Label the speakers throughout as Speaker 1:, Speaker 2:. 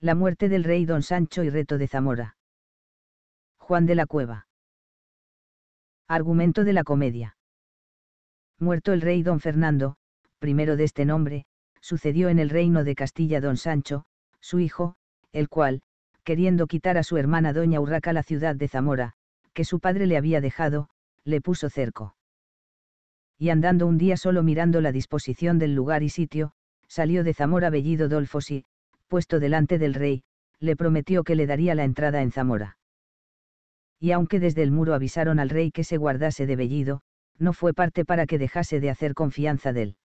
Speaker 1: La muerte del rey don Sancho y reto de Zamora. Juan de la Cueva. Argumento de la comedia. Muerto el rey don Fernando, primero de este nombre, sucedió en el reino de Castilla don Sancho, su hijo, el cual, queriendo quitar a su hermana doña Urraca la ciudad de Zamora, que su padre le había dejado, le puso cerco. Y andando un día solo mirando la disposición del lugar y sitio, salió de Zamora Bellido Dolfos y, puesto delante del rey, le prometió que le daría la entrada en Zamora. Y aunque desde el muro avisaron al rey que se guardase de Bellido, no fue parte para que dejase de hacer confianza de él.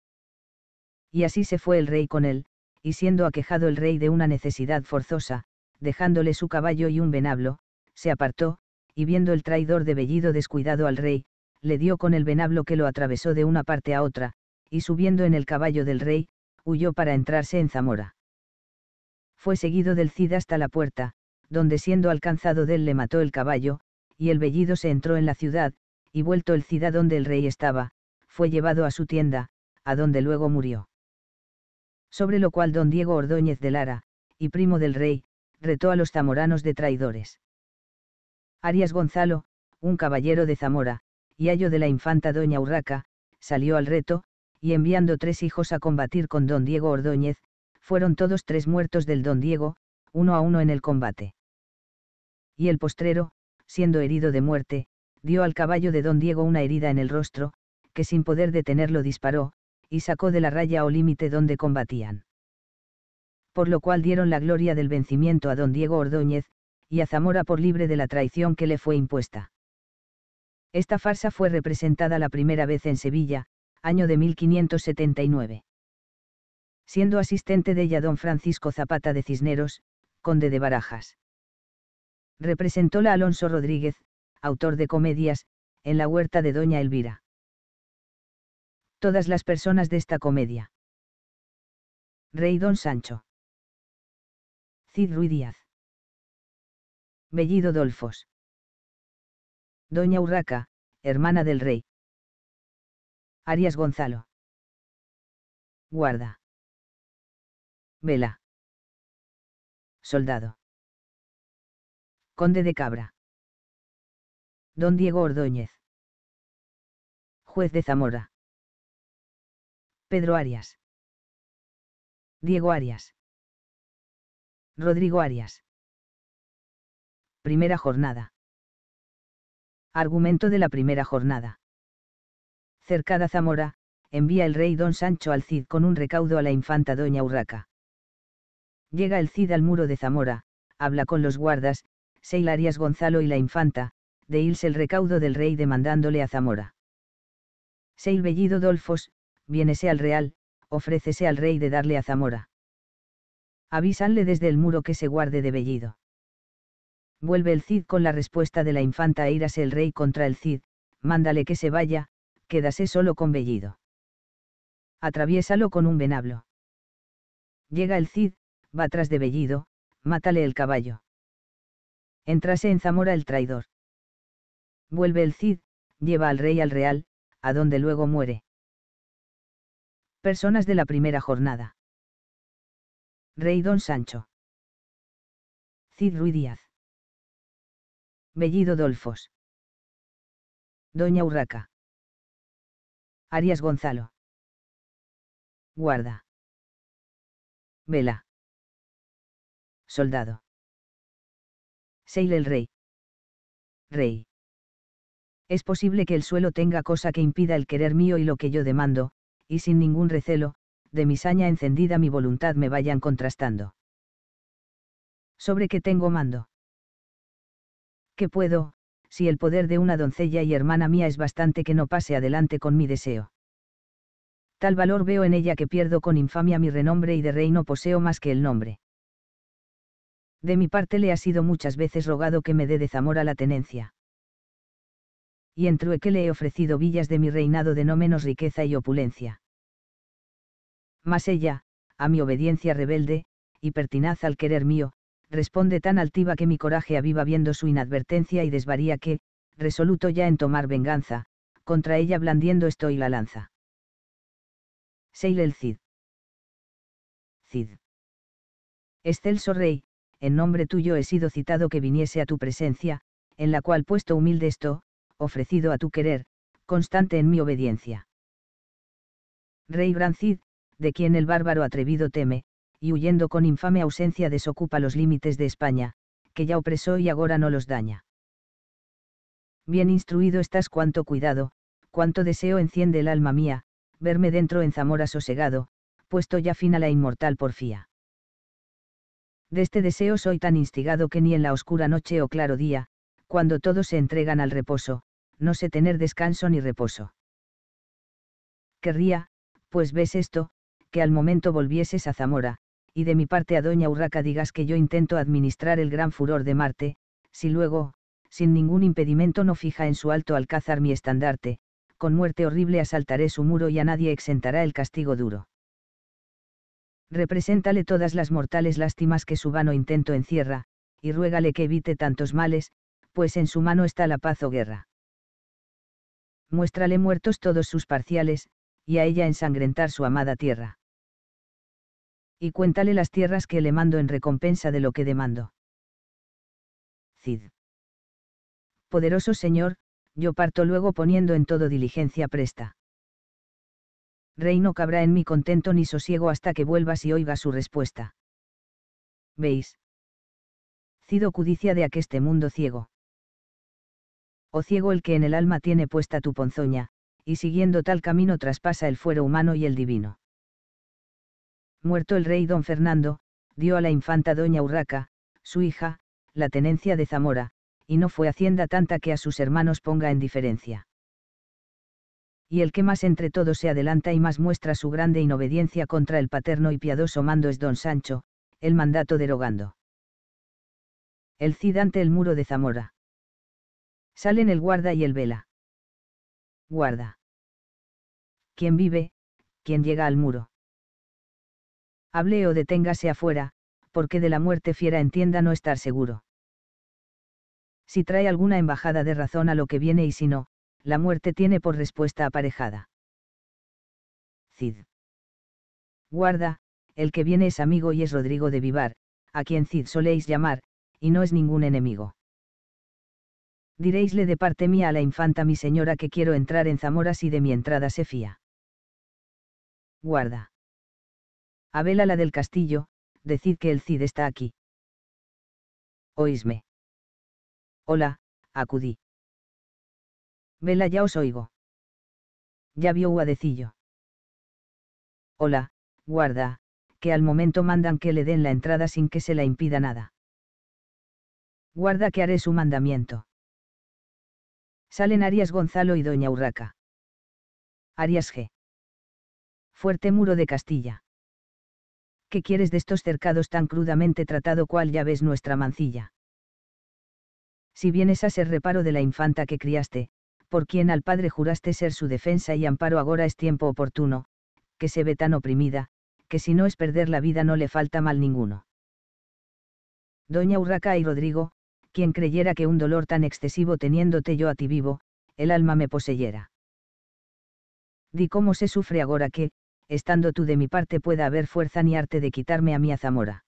Speaker 1: Y así se fue el rey con él, y siendo aquejado el rey de una necesidad forzosa, dejándole su caballo y un venablo, se apartó, y viendo el traidor de Bellido descuidado al rey, le dio con el venablo que lo atravesó de una parte a otra, y subiendo en el caballo del rey, huyó para entrarse en Zamora. Fue seguido del Cid hasta la puerta, donde siendo alcanzado de él le mató el caballo, y el Bellido se entró en la ciudad, y vuelto el Cid a donde el rey estaba, fue llevado a su tienda, a donde luego murió. Sobre lo cual don Diego Ordóñez de Lara, y primo del rey, retó a los zamoranos de traidores. Arias Gonzalo, un caballero de Zamora, y ayo de la infanta doña Urraca, salió al reto, y enviando 3 hijos a combatir con don Diego Ordóñez, fueron todos 3 muertos del don Diego, 1 a 1 en el combate. Y el postrero, siendo herido de muerte, dio al caballo de don Diego una herida en el rostro, que sin poder detenerlo disparó, y sacó de la raya o límite donde combatían. Por lo cual dieron la gloria del vencimiento a don Diego Ordóñez, y a Zamora por libre de la traición que le fue impuesta. Esta farsa fue representada la primera vez en Sevilla, año de 1579. Siendo asistente de ella don Francisco Zapata de Cisneros, conde de Barajas. Representóla Alonso Rodríguez, autor de comedias, en la huerta de doña Elvira. Todas las personas de esta comedia. Rey don Sancho. Cid Ruy Díaz. Bellido Dolfos. Doña Urraca, hermana del rey. Arias Gonzalo. Guarda. Vela. Soldado. Conde de Cabra. Don Diego Ordóñez. Juez de Zamora. Pedro Arias. Diego Arias. Rodrigo Arias. Primera jornada. Argumento de la primera jornada. Cercada Zamora, envía el rey don Sancho al Cid con un recaudo a la infanta doña Urraca. Llega el Cid al muro de Zamora, habla con los guardas, Seil Arias Gonzalo y la infanta, de irse el recaudo del rey demandándole a Zamora. Seil Bellido Dolfos, viénese al real, ofrécese al rey de darle a Zamora. Avísanle desde el muro que se guarde de Bellido. Vuelve el Cid con la respuesta de la infanta a írase el rey contra el Cid, mándale que se vaya, quédase solo con Bellido. Atraviésalo con un venablo. Llega el Cid, va tras de Bellido, mátale el caballo. Entrase en Zamora el traidor. Vuelve el Cid, lleva al rey al real, a donde luego muere. Personas de la primera jornada. Rey don Sancho. Cid Ruy Díaz. Bellido Dolfos. Doña Urraca. Arias Gonzalo. Guarda. Vela. Soldado. Seil el rey. Rey. Es posible que el suelo tenga cosa que impida el querer mío y lo que yo demando, y sin ningún recelo, de mi saña encendida mi voluntad me vayan contrastando. ¿Sobre qué tengo mando? ¿Qué puedo, si el poder de una doncella y hermana mía es bastante que no pase adelante con mi deseo? Tal valor veo en ella que pierdo con infamia mi renombre y de rey no poseo más que el nombre. De mi parte le ha sido muchas veces rogado que me dé de Zamora la tenencia. Y en trueque le he ofrecido villas de mi reinado de no menos riqueza y opulencia. Mas ella, a mi obediencia rebelde, y pertinaz al querer mío, responde tan altiva que mi coraje aviva viendo su inadvertencia y desvaría que, resoluto ya en tomar venganza, contra ella blandiendo estoy la lanza. Seil el Cid. Cid. Excelso rey, en nombre tuyo he sido citado que viniese a tu presencia, en la cual puesto humilde esto, ofrecido a tu querer, constante en mi obediencia. Rey Brancid, de quien el bárbaro atrevido teme, y huyendo con infame ausencia desocupa los límites de España, que ya opresó y agora no los daña. Bien instruido estás cuánto cuidado, cuánto deseo enciende el alma mía, verme dentro en Zamora sosegado, puesto ya fin a la inmortal porfía. De este deseo soy tan instigado que ni en la oscura noche o claro día, cuando todos se entregan al reposo, no sé tener descanso ni reposo. Querría, pues ves esto, que al momento volvieses a Zamora, y de mi parte a doña Urraca digas que yo intento administrar el gran furor de Marte, si luego, sin ningún impedimento no fija en su alto alcázar mi estandarte, con muerte horrible asaltaré su muro y a nadie exentará el castigo duro. Represéntale todas las mortales lástimas que su vano intento encierra, y ruégale que evite tantos males, pues en su mano está la paz o guerra. Muéstrale muertos todos sus parciales, y a ella ensangrentar su amada tierra. Y cuéntale las tierras que le mando en recompensa de lo que demando. Cid. Poderoso señor, yo parto luego poniendo en todo diligencia presta. Rey no cabrá en mi contento ni sosiego hasta que vuelvas y oiga su respuesta. ¿Veis? Cid cudicia de aqueste mundo ciego. O ciego el que en el alma tiene puesta tu ponzoña, y siguiendo tal camino traspasa el fuero humano y el divino. Muerto el rey don Fernando, dio a la infanta doña Urraca, su hija, la tenencia de Zamora, y no fue hacienda tanta que a sus hermanos ponga en diferencia. Y el que más entre todos se adelanta y más muestra su grande inobediencia contra el paterno y piadoso mando es don Sancho, el mandato derogando. El Cid ante el muro de Zamora. Salen el guarda y el vela. Guarda. ¿Quién vive? ¿Quién llega al muro? Hable o deténgase afuera, porque de la muerte fiera entienda no estar seguro. Si trae alguna embajada de razón a lo que viene y si no, la muerte tiene por respuesta aparejada. Cid. Guarda, el que viene es amigo y es Rodrigo de Vivar, a quien Cid soléis llamar, y no es ningún enemigo. Diréisle de parte mía a la infanta mi señora que quiero entrar en Zamora si de mi entrada se fía. Guarda. A Vela la del castillo, decid que el Cid está aquí. Oísme. Hola, acudí. Vela ya os oigo. Ya vio Guadecillo. Hola, guarda, que al momento mandan que le den la entrada sin que se la impida nada. Guarda que haré su mandamiento. Salen Arias Gonzalo y doña Urraca. Arias G. Fuerte muro de Castilla. ¿Qué quieres de estos cercados tan crudamente tratado cual ya ves nuestra mancilla? Si vienes a ser reparo de la infanta que criaste, por quien al padre juraste ser su defensa y amparo agora es tiempo oportuno, que se ve tan oprimida, que si no es perder la vida no le falta mal ninguno. Doña Urraca y Rodrigo, quien creyera que un dolor tan excesivo teniéndote yo a ti vivo, el alma me poseyera. Di cómo se sufre agora que, estando tú de mi parte pueda haber fuerza ni arte de quitarme a mí a Zamora.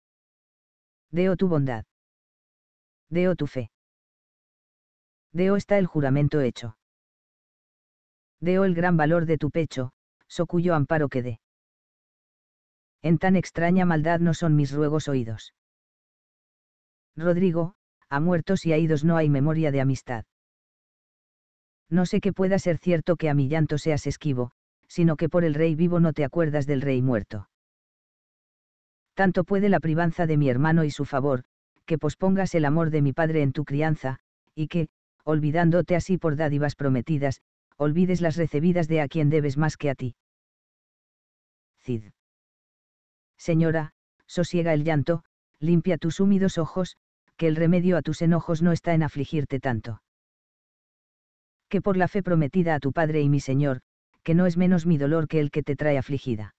Speaker 1: Deo tu bondad. Deo tu fe. Deo está el juramento hecho. Deo el gran valor de tu pecho, so cuyo amparo quedé. En tan extraña maldad no son mis ruegos oídos. Rodrigo, a muertos y a idos no hay memoria de amistad. No sé que pueda ser cierto que a mi llanto seas esquivo, sino que por el rey vivo no te acuerdas del rey muerto. Tanto puede la privanza de mi hermano y su favor, que pospongas el amor de mi padre en tu crianza, y que, olvidándote así por dádivas prometidas, olvides las recebidas de a quien debes más que a ti. Cid. Señora, sosiega el llanto, limpia tus húmidos ojos, que el remedio a tus enojos no está en afligirte tanto. Que por la fe prometida a tu padre y mi señor, que no es menos mi dolor que el que te trae afligida.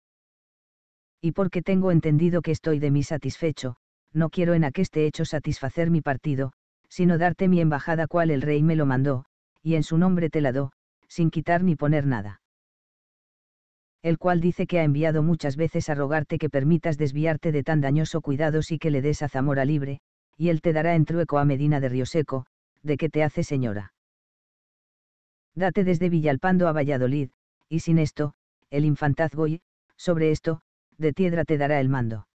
Speaker 1: Y porque tengo entendido que estoy de mí satisfecho, no quiero en aqueste hecho satisfacer mi partido, sino darte mi embajada cual el rey me lo mandó, y en su nombre te la do, sin quitar ni poner nada. el cual dice que ha enviado muchas veces a rogarte que permitas desviarte de tan dañoso cuidados y que le des a Zamora libre, y él te dará en trueco a Medina de Rioseco, de que te hace señora. Date desde Villalpando a Valladolid, y sin esto, el infantazgo y, sobre esto, de Tiedra te dará el mando.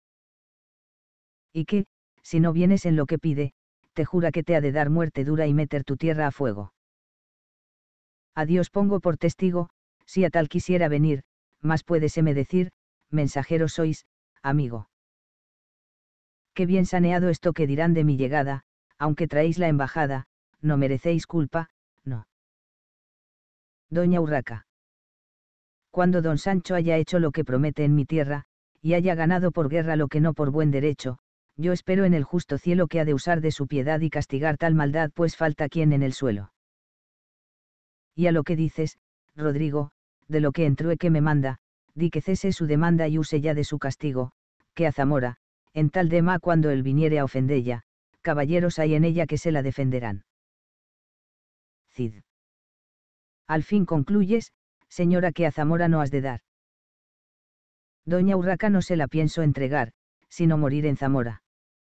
Speaker 1: Y que, si no vienes en lo que pide, te jura que te ha de dar muerte dura y meter tu tierra a fuego. A Dios pongo por testigo, si a tal quisiera venir, más puédeseme decir, mensajero sois, amigo. Qué bien saneado esto que dirán de mi llegada, aunque traéis la embajada, no merecéis culpa, no. Doña Urraca. Cuando don Sancho haya hecho lo que promete en mi tierra, y haya ganado por guerra lo que no por buen derecho, yo espero en el justo cielo que ha de usar de su piedad y castigar tal maldad, pues falta quien en el suelo. Y a lo que dices, Rodrigo, de lo que en trueque me manda, di que cese su demanda y use ya de su castigo, que a Zamora, en tal dema cuando él viniere a ofendella, caballeros hay en ella que se la defenderán. Cid. Al fin concluyes, señora, que a Zamora no has de dar. Doña Urraca, no se la pienso entregar, sino morir en Zamora.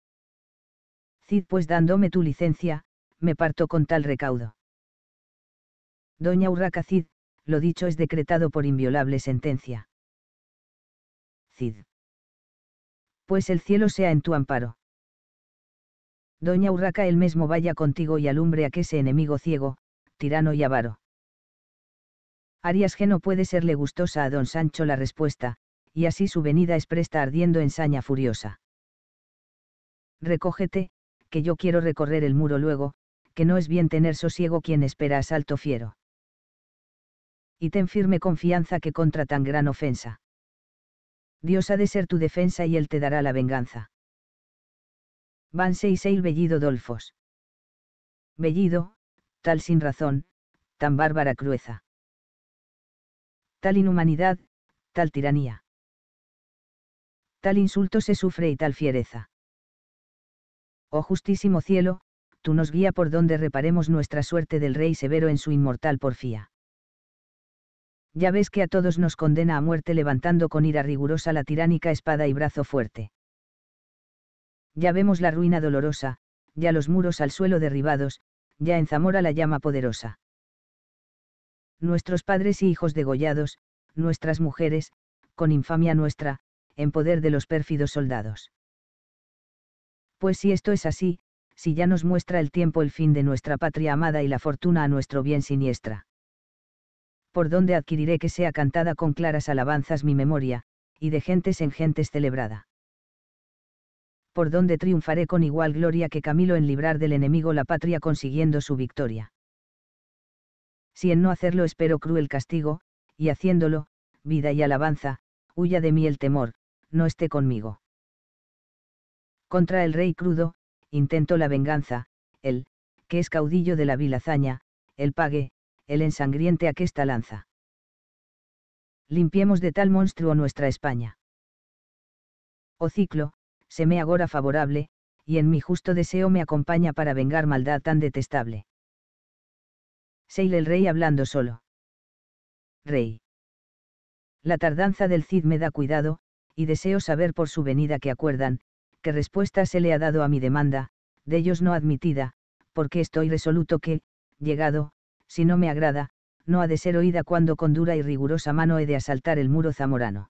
Speaker 1: Cid, pues dándome tu licencia, me parto con tal recaudo. Doña Urraca. Cid, lo dicho es decretado por inviolable sentencia. Cid. Pues el cielo sea en tu amparo. Doña Urraca, el mesmo vaya contigo y alumbre a que ese enemigo ciego, tirano y avaro. Arias que no puede serle gustosa a don Sancho la respuesta, y así su venida es presta ardiendo en saña furiosa. Recógete, que yo quiero recorrer el muro luego, que no es bien tener sosiego quien espera asalto fiero. Y ten firme confianza que contra tan gran ofensa, Dios ha de ser tu defensa y él te dará la venganza. Vanse y seil Bellido Dolfos. Bellido, tal sin razón, tan bárbara crueza. Tal inhumanidad, tal tiranía. Tal insulto se sufre y tal fiereza. Oh justísimo cielo, tú nos guía por donde reparemos nuestra suerte del rey severo en su inmortal porfía. Ya ves que a todos nos condena a muerte levantando con ira rigurosa la tiránica espada y brazo fuerte. Ya vemos la ruina dolorosa, ya los muros al suelo derribados, ya en Zamora la llama poderosa. Nuestros padres y hijos degollados, nuestras mujeres, con infamia nuestra, en poder de los pérfidos soldados. Pues si esto es así, si ya nos muestra el tiempo el fin de nuestra patria amada y la fortuna a nuestro bien siniestra. ¿Por dónde adquiriré que sea cantada con claras alabanzas mi memoria, y de gentes en gentes celebrada? ¿Por dónde triunfaré con igual gloria que Camilo en librar del enemigo la patria consiguiendo su victoria? Si en no hacerlo espero cruel castigo, y haciéndolo, vida y alabanza, huya de mí el temor, no esté conmigo. Contra el rey crudo, intento la venganza, él, que es caudillo de la vil hazaña, el pague, el ensangriente aquesta lanza. Limpiemos de tal monstruo nuestra España. Oh ciclo, se me agora favorable, y en mi justo deseo me acompaña para vengar maldad tan detestable. Seil el rey hablando solo. Rey. La tardanza del Cid me da cuidado, y deseo saber por su venida qué acuerdan, qué respuesta se le ha dado a mi demanda, de ellos no admitida, porque estoy resoluto que, llegado, si no me agrada, no ha de ser oída cuando con dura y rigurosa mano he de asaltar el muro zamorano.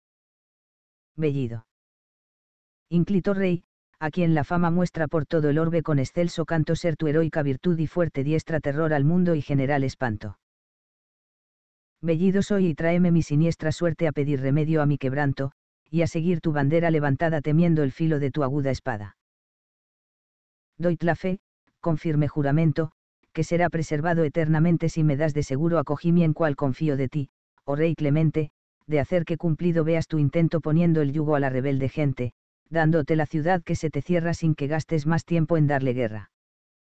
Speaker 1: Bellido. Inclito rey, a quien la fama muestra por todo el orbe con excelso canto ser tu heroica virtud y fuerte diestra terror al mundo y general espanto. Bellido soy y tráeme mi siniestra suerte a pedir remedio a mi quebranto, y a seguir tu bandera levantada temiendo el filo de tu aguda espada. Doy la fe, con firme juramento, que será preservado eternamente si me das de seguro acogimi en cual confío de ti, oh rey clemente, de hacer que cumplido veas tu intento poniendo el yugo a la rebelde gente, dándote la ciudad que se te cierra sin que gastes más tiempo en darle guerra.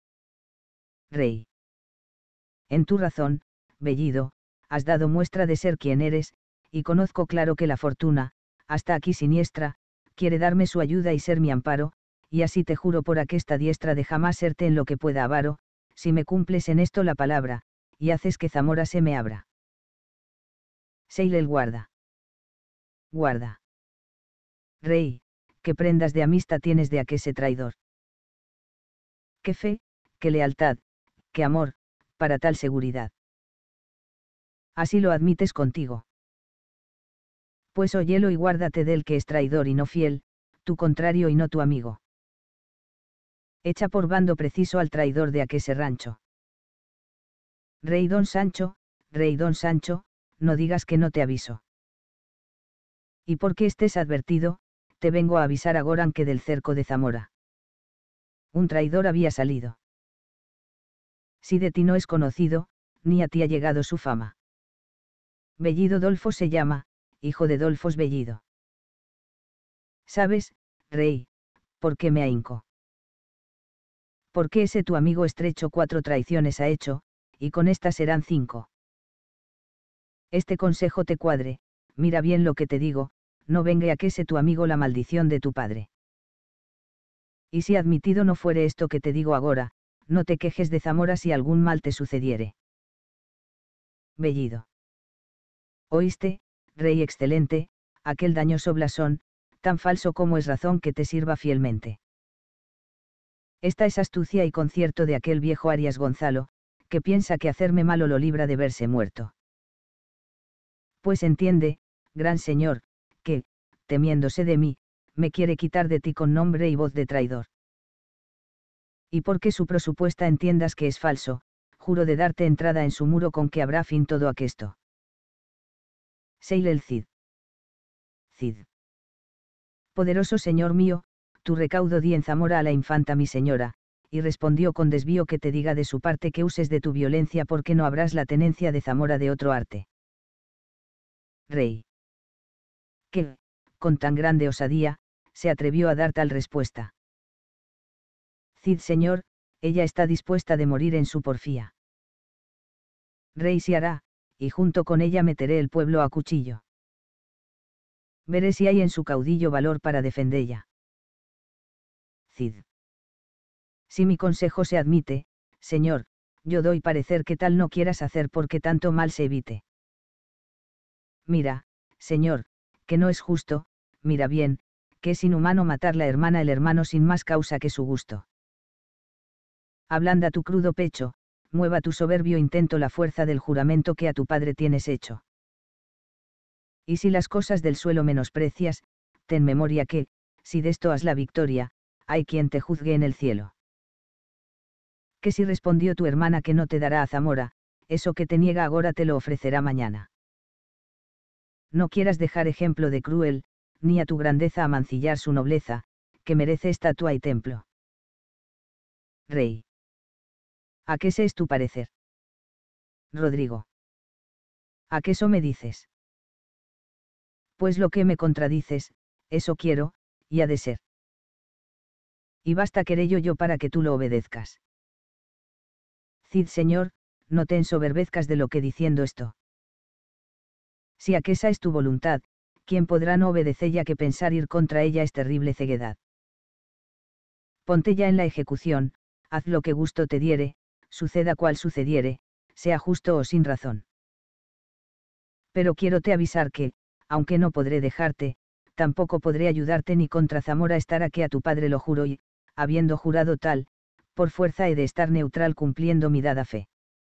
Speaker 1: Rey. En tu razón, Bellido, has dado muestra de ser quien eres, y conozco claro que la fortuna, hasta aquí siniestra, quiere darme su ayuda y ser mi amparo, y así te juro por aquesta diestra de jamás serte en lo que pueda avaro, si me cumples en esto la palabra, y haces que Zamora se me abra. Seil el guarda. Guarda. Rey, ¿qué prendas de amistad tienes de aquese traidor? ¿Qué fe, qué lealtad, qué amor, para tal seguridad? Así lo admites contigo. Pues óyelo y guárdate del que es traidor y no fiel, tu contrario y no tu amigo. Echa por bando preciso al traidor de aquese rancho. Rey don Sancho, no digas que no te aviso. Y porque estés advertido, te vengo a avisar agoran que del cerco de Zamora un traidor había salido. Si de ti no es conocido, ni a ti ha llegado su fama. Bellido Dolfo se llama, hijo de Dolfos Bellido. ¿Sabes, rey, por qué me ahinco? Porque ese tu amigo estrecho 4 traiciones ha hecho, y con estas serán 5. Este consejo te cuadre, mira bien lo que te digo, no venga a que ese tu amigo la maldición de tu padre. Y si admitido no fuere esto que te digo agora, no te quejes de Zamora si algún mal te sucediere. Bellido. Oíste, rey excelente, aquel dañoso blasón, tan falso como es razón que te sirva fielmente. Esta es astucia y concierto de aquel viejo Arias Gonzalo, que piensa que hacerme malo lo libra de verse muerto. Pues entiende, gran señor, que, temiéndose de mí, me quiere quitar de ti con nombre y voz de traidor. Y porque su prosupuesta entiendas que es falso, juro de darte entrada en su muro con que habrá fin todo aquesto. Seil el Cid. Cid. Poderoso señor mío, tu recaudo di en Zamora a la infanta mi señora, y respondió con desvío que te diga de su parte que uses de tu violencia porque no habrás la tenencia de Zamora de otro arte. Rey. Que, con tan grande osadía, se atrevió a dar tal respuesta. Cid señor, ella está dispuesta de morir en su porfía. Rey se hará, y junto con ella meteré el pueblo a cuchillo. Veré si hay en su caudillo valor para defendella. Cid. Si mi consejo se admite, señor, yo doy parecer que tal no quieras hacer porque tanto mal se evite. Mira, señor, que no es justo, mira bien, que es inhumano matar la hermana el hermano sin más causa que su gusto. Ablanda tu crudo pecho, mueva tu soberbio intento la fuerza del juramento que a tu padre tienes hecho. Y si las cosas del suelo menosprecias, ten memoria que, si de esto has la victoria, hay quien te juzgue en el cielo. Que si respondió tu hermana que no te dará a Zamora, eso que te niega agora te lo ofrecerá mañana. No quieras dejar ejemplo de cruel, ni a tu grandeza amancillar su nobleza, que merece estatua y templo. Rey. ¿A qué se es tu parecer? Rodrigo. ¿A qué eso me dices? Pues lo que me contradices, eso quiero, y ha de ser. Y basta querello yo para que tú lo obedezcas. Cid señor, no te ensoberbezcas de lo que diciendo esto. Si aquesa es tu voluntad, ¿quién podrá no obedecella que pensar ir contra ella es terrible ceguedad? Ponte ya en la ejecución, haz lo que gusto te diere, suceda cual sucediere, sea justo o sin razón. Pero quiero te avisar que, aunque no podré dejarte, tampoco podré ayudarte ni contra Zamora estar a que a tu padre lo juro y, habiendo jurado tal, por fuerza he de estar neutral cumpliendo mi dada fe.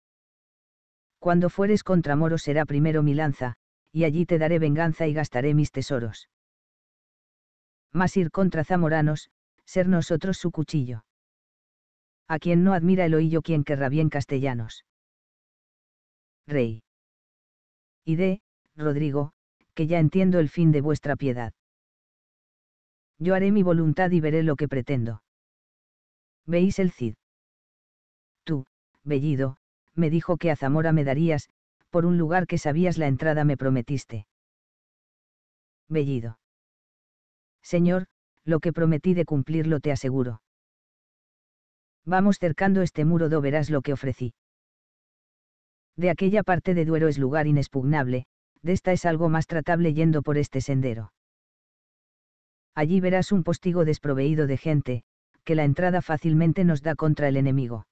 Speaker 1: Cuando fueres contra moros será primero mi lanza, y allí te daré venganza y gastaré mis tesoros. Mas ir contra zamoranos, ser nosotros su cuchillo. A quien no admira el oillo quien querrá bien castellanos. Rey. Y Rodrigo, que ya entiendo el fin de vuestra piedad. Yo haré mi voluntad y veré lo que pretendo. ¿Veis el Cid? Tú, Bellido, me dijo que a Zamora me darías, por un lugar que sabías la entrada me prometiste. Bellido. Señor, lo que prometí de cumplirlo te aseguro. Vamos cercando este muro do verás lo que ofrecí. De aquella parte de Duero es lugar inexpugnable, de esta es algo más tratable yendo por este sendero. Allí verás un postigo desproveído de gente, que la entrada fácilmente nos da contra el enemigo.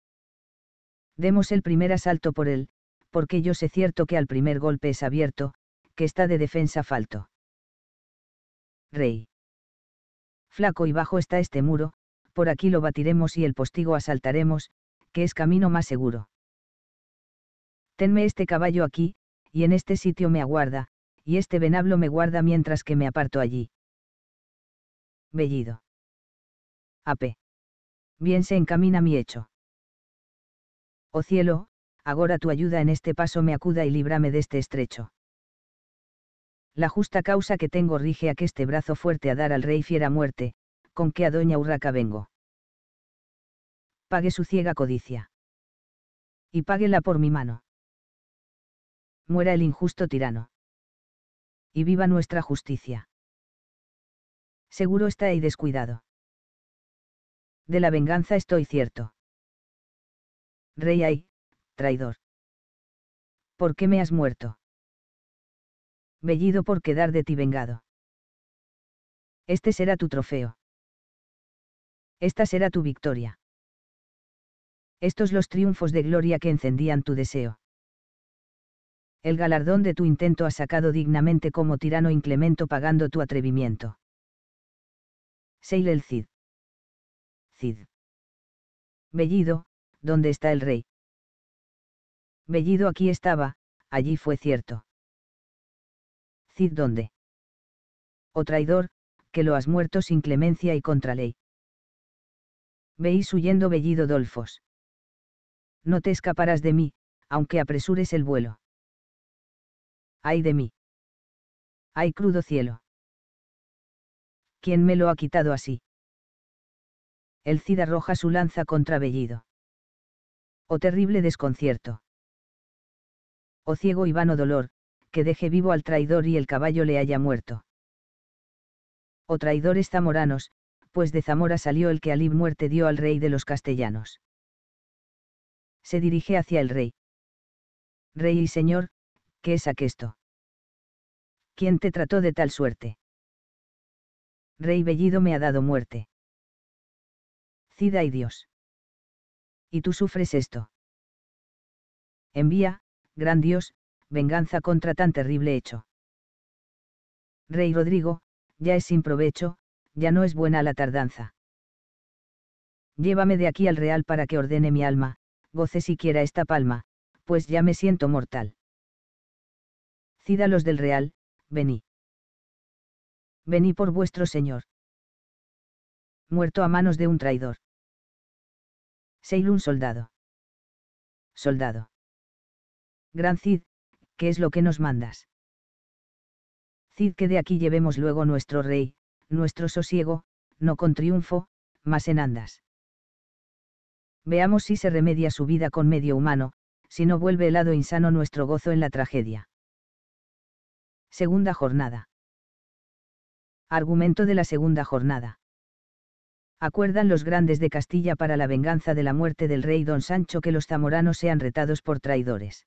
Speaker 1: Demos el primer asalto por él, porque yo sé cierto que al primer golpe es abierto, que está de defensa falto. rey. Flaco y bajo está este muro, por aquí lo batiremos y el postigo asaltaremos, que es camino más seguro. Tenme este caballo aquí, y en este sitio me aguarda, y este venablo me guarda mientras que me aparto allí. Bellido. Ape. Bien se encamina mi hecho. Oh cielo, agora tu ayuda en este paso me acuda y líbrame de este estrecho. La justa causa que tengo rige a que este brazo fuerte a dar al rey fiera muerte, con que a doña Urraca vengo. Pague su ciega codicia. Y páguela por mi mano. Muera el injusto tirano. Y viva nuestra justicia. Seguro está y descuidado. De la venganza estoy cierto. Rey ay, traidor. ¿Por qué me has muerto? Bellido por quedar de ti vengado. Este será tu trofeo. Esta será tu victoria. Estos los triunfos de gloria que encendían tu deseo. El galardón de tu intento has sacado dignamente como tirano inclemento pagando tu atrevimiento. Seil el Cid. Cid. Bellido, ¿dónde está el rey? Bellido aquí estaba, allí fue cierto. Cid ¿dónde? Oh traidor, que lo has muerto sin clemencia y contra ley. Veís huyendo Bellido Dolfos. No te escaparás de mí, aunque apresures el vuelo. ¡Ay de mí! ¡Ay crudo cielo! ¿Quién me lo ha quitado así? El Cid arroja su lanza contra Bellido. Oh terrible desconcierto. Oh ciego y vano dolor, que deje vivo al traidor y el caballo le haya muerto. Oh traidores zamoranos, pues de Zamora salió el que alib muerte dio al rey de los castellanos. Se dirige hacia el rey. Rey y señor, ¿qué es aquesto? ¿Quién te trató de tal suerte? Rey Bellido me ha dado muerte. Cid ay Dios. ¿Y tú sufres esto? Envía, gran Dios, venganza contra tan terrible hecho. Rey Rodrigo, ya es sin provecho, ya no es buena la tardanza. Llévame de aquí al real para que ordene mi alma, goce siquiera esta palma, pues ya me siento mortal. Cid a los del real, vení. Vení por vuestro señor. Muerto a manos de un traidor. Seil un soldado. Soldado. Gran Cid, ¿qué es lo que nos mandas? Cid que de aquí llevemos luego nuestro rey, nuestro sosiego, no con triunfo, mas en andas. Veamos si se remedia su vida con medio humano, si no vuelve helado insano nuestro gozo en la tragedia. Segunda jornada. Argumento de la segunda jornada. Acuerdan los grandes de Castilla para la venganza de la muerte del rey don Sancho que los zamoranos sean retados por traidores.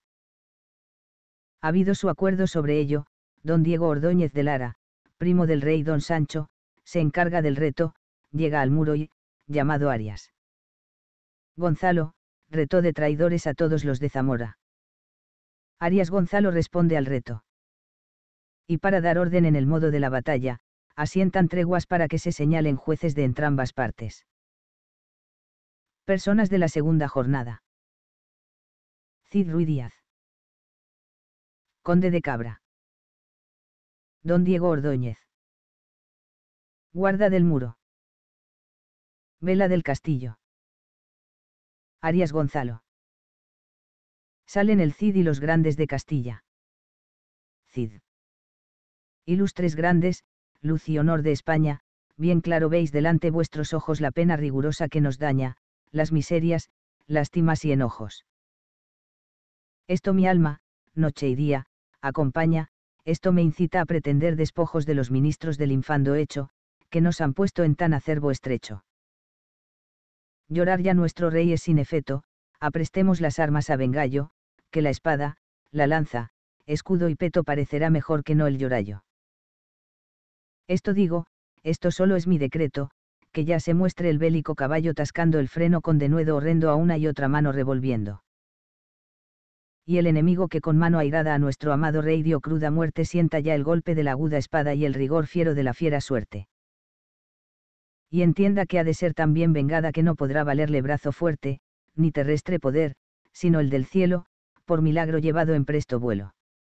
Speaker 1: Habido su acuerdo sobre ello, don Diego Ordóñez de Lara, primo del rey don Sancho, se encarga del reto, llega al muro y, llamado Arias Gonzalo, retó de traidores a todos los de Zamora. Arias Gonzalo responde al reto. Y para dar orden en el modo de la batalla, asientan treguas para que se señalen jueces de entrambas partes. Personas de la segunda jornada. Cid Ruy Díaz. Conde de Cabra. Don Diego Ordóñez. Guarda del muro. Vela del castillo. Arias Gonzalo. Salen el Cid y los grandes de Castilla. Cid. Ilustres grandes, luz y honor de España, bien claro veis delante vuestros ojos la pena rigurosa que nos daña, las miserias, lástimas y enojos. Esto mi alma, noche y día, acompaña, esto me incita a pretender despojos de los ministros del infando hecho, que nos han puesto en tan acerbo estrecho. Llorar ya nuestro rey es sin efeto, aprestemos las armas a vengallo, que la espada, la lanza, escudo y peto parecerá mejor que no el llorallo. Esto digo, esto solo es mi decreto, que ya se muestre el bélico caballo tascando el freno con denuedo horrendo a una y otra mano revolviendo. y el enemigo que con mano airada a nuestro amado rey dio cruda muerte sienta ya el golpe de la aguda espada y el rigor fiero de la fiera suerte. Y entienda que ha de ser tan bien vengada que no podrá valerle brazo fuerte, ni terrestre poder, sino el del cielo, por milagro llevado en presto vuelo.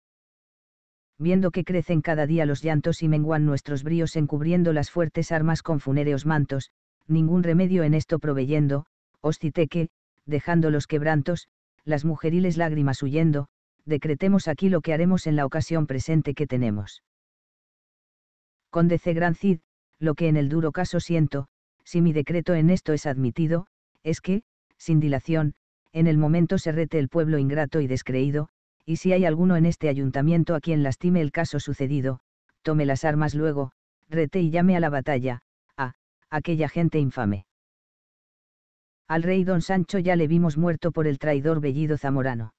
Speaker 1: Viendo que crecen cada día los llantos y menguan nuestros bríos encubriendo las fuertes armas con funéreos mantos, ningún remedio en esto proveyendo, os cité que, dejando los quebrantos, las mujeriles lágrimas huyendo, decretemos aquí lo que haremos en la ocasión presente que tenemos. Cóndece gran Cid, lo que en el duro caso siento, si mi decreto en esto es admitido, es que, sin dilación, en el momento se rete el pueblo ingrato y descreído, y si hay alguno en este ayuntamiento a quien lastime el caso sucedido, tome las armas luego, rete y llame a la batalla, a aquella gente infame. Al rey don Sancho ya le vimos muerto por el traidor Bellido zamorano.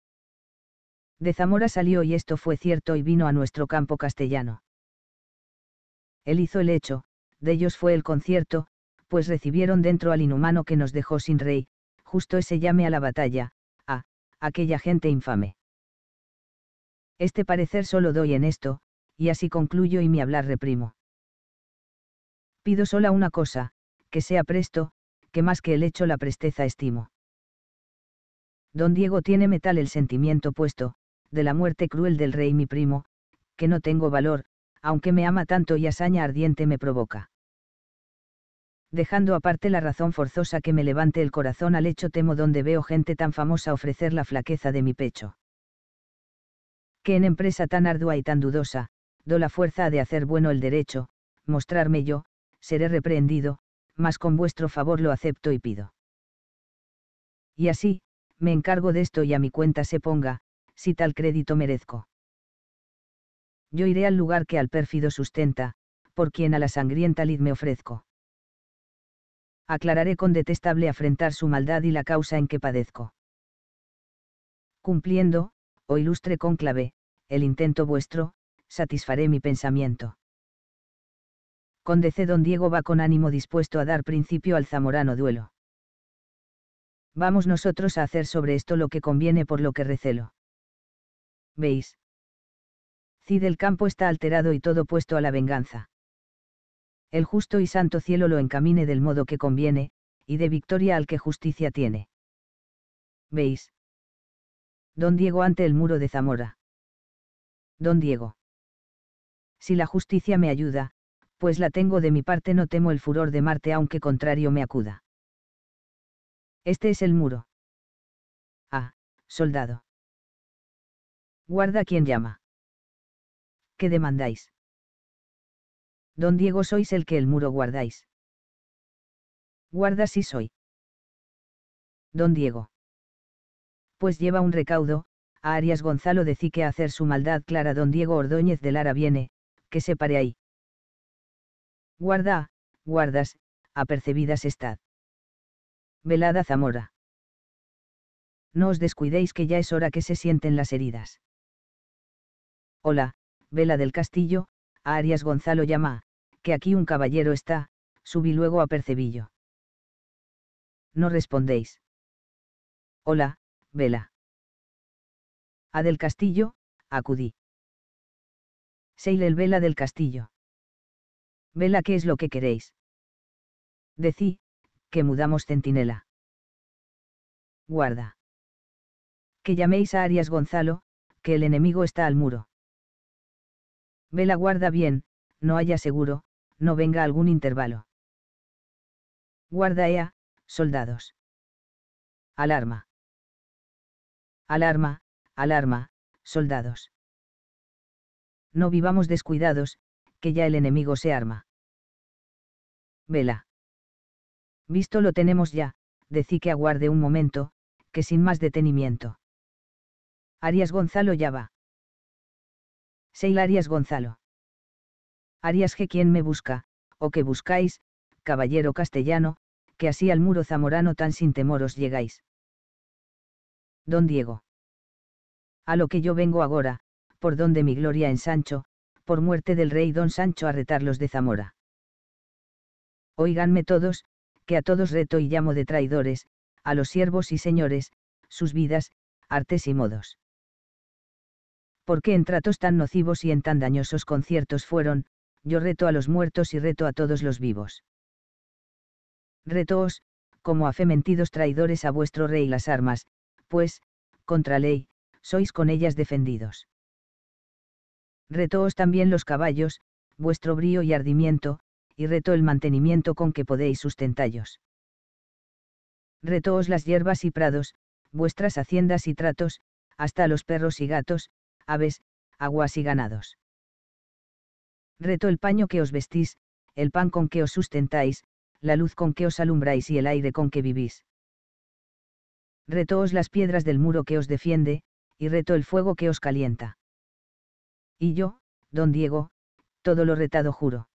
Speaker 1: De Zamora salió y esto fue cierto y vino a nuestro campo castellano. Él hizo el hecho, de ellos fue el concierto, pues recibieron dentro al inhumano que nos dejó sin rey, justo ese llame a la batalla, a aquella gente infame. Este parecer solo doy en esto, y así concluyo y mi hablar reprimo. Pido sola una cosa, que sea presto, que más que el hecho la presteza estimo. Don Diego tiene metal el sentimiento puesto, de la muerte cruel del rey mi primo, que no tengo valor, aunque me ama tanto y hazaña ardiente me provoca. Dejando aparte la razón forzosa que me levante el corazón al hecho temo donde veo gente tan famosa ofrecer la flaqueza de mi pecho. Que en empresa tan ardua y tan dudosa, do la fuerza de hacer bueno el derecho, mostrarme yo, seré reprehendido, mas con vuestro favor lo acepto y pido. Y así, me encargo de esto y a mi cuenta se ponga, si tal crédito merezco. Yo iré al lugar que al pérfido sustenta, por quien a la sangrienta lid me ofrezco. Aclararé con detestable afrentar su maldad y la causa en que padezco. Cumpliendo, oh ilustre cónclave, el intento vuestro, satisfaré mi pensamiento. Conde C. Don Diego va con ánimo dispuesto a dar principio al zamorano duelo. Vamos nosotros a hacer sobre esto lo que conviene por lo que recelo. ¿Veis? Cid el campo está alterado y todo puesto a la venganza. El justo y santo cielo lo encamine del modo que conviene, y de victoria al que justicia tiene. ¿Veis? Don Diego ante el muro de Zamora. Don Diego. Si la justicia me ayuda, pues la tengo de mi parte no temo el furor de Marte aunque contrario me acuda. Este es el muro. Ah, soldado. Guarda quien llama. ¿Qué demandáis? Don Diego sois el que el muro guardáis. Guarda sí soy. Don Diego. Pues lleva un recaudo, a Arias Gonzalo decí que a hacer su maldad clara don Diego Ordóñez de Lara viene, que se pare ahí. Guarda, guardas, apercebidas estad. Velada Zamora. No os descuidéis que ya es hora que se sienten las heridas. Hola, Vela del Castillo, a Arias Gonzalo llama, que aquí un caballero está, subí luego a Percebillo. No respondéis. Hola, Vela. A del Castillo, acudí. Seile el Vela del Castillo. Vela, ¿qué es lo que queréis? Decí, que mudamos centinela. Guarda. Que llaméis a Arias Gonzalo, que el enemigo está al muro. Vela, guarda bien, no haya seguro, no venga algún intervalo. Guarda ea, soldados. Alarma. Alarma, alarma, soldados. No vivamos descuidados, que ya el enemigo se arma. Vela. Visto lo tenemos ya, decí que aguarde un momento, que sin más detenimiento. Arias Gonzalo ya va. Seil Arias Gonzalo. Arias G. ¿Quién me busca, o que buscáis, caballero castellano, que así al muro zamorano tan sin temor os llegáis? Don Diego. A lo que yo vengo agora, por donde mi gloria ensancho, por muerte del rey don Sancho a retarlos de Zamora. Óiganme todos, que a todos reto y llamo de traidores, a los siervos y señores, sus vidas, artes y modos. Porque en tratos tan nocivos y en tan dañosos conciertos fueron, yo reto a los muertos y reto a todos los vivos. Retóos, como a fe mentidos traidores a vuestro rey las armas, pues, contra ley, sois con ellas defendidos. Retóos también los caballos, vuestro brío y ardimiento, y reto el mantenimiento con que podéis sustentallos. Retóos las hierbas y prados, vuestras haciendas y tratos, hasta a los perros y gatos, aves, aguas y ganados. Reto el paño que os vestís, el pan con que os sustentáis, la luz con que os alumbráis y el aire con que vivís. Retóos las piedras del muro que os defiende, y reto el fuego que os calienta. Y yo, don Diego, todo lo retado juro.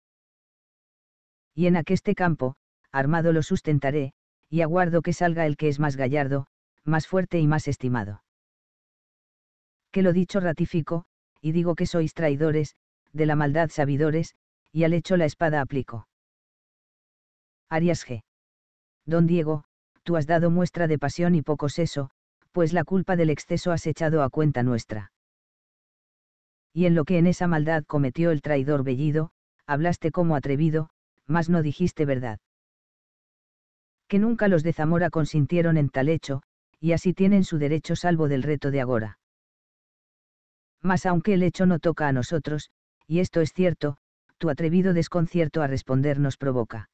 Speaker 1: Y en aqueste campo, armado lo sustentaré, y aguardo que salga el que es más gallardo, más fuerte y más estimado. Que lo dicho ratifico, y digo que sois traidores, de la maldad sabidores, y al hecho la espada aplico. Arias G. Don Diego, tú has dado muestra de pasión y poco seso, pues la culpa del exceso has echado a cuenta nuestra. Y en lo que en esa maldad cometió el traidor Bellido, hablaste como atrevido, mas no dijiste verdad. Que nunca los de Zamora consintieron en tal hecho, y así tienen su derecho salvo del reto de agora. Mas aunque el hecho no toca a nosotros, y esto es cierto, tu atrevido desconcierto a responder nos provoca.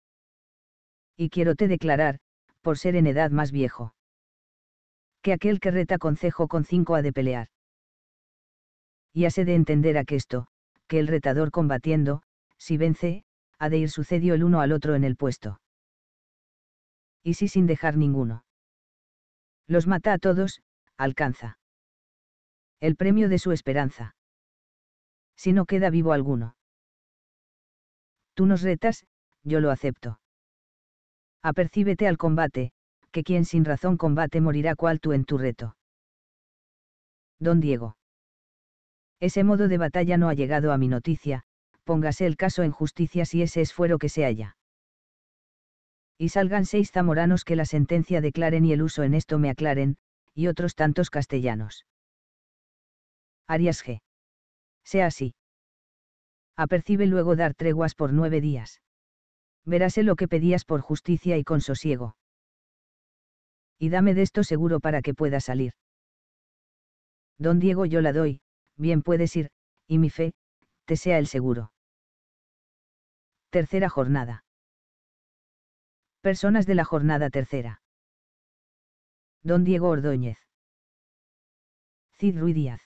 Speaker 1: Y quiérote declarar, por ser en edad más viejo, que aquel que reta concejo con 5 ha de pelear. Y hase de entender aquesto, que el retador combatiendo, si vence, ha de ir sucedio el uno al otro en el puesto. Y si sin dejar ninguno los mata a todos, alcanza el premio de su esperanza. Si no queda vivo alguno. Tú nos retas, yo lo acepto. Apercíbete al combate, que quien sin razón combate morirá cual tú en tu reto. Don Diego. Ese modo de batalla no ha llegado a mi noticia, póngase el caso en justicia si ese es fuero que se halla. Y salgan 6 zamoranos que la sentencia declaren y el uso en esto me aclaren, y otros tantos castellanos. Arias G. Sea así. Apercibe luego dar treguas por 9 días. Veráse lo que pedías por justicia y con sosiego. Y dame de esto seguro para que pueda salir. Don Diego yo la doy, bien puedes ir, y mi fe, te sea el seguro. Tercera jornada. Personas de la jornada tercera. Don Diego Ordóñez. Cid Ruiz Díaz.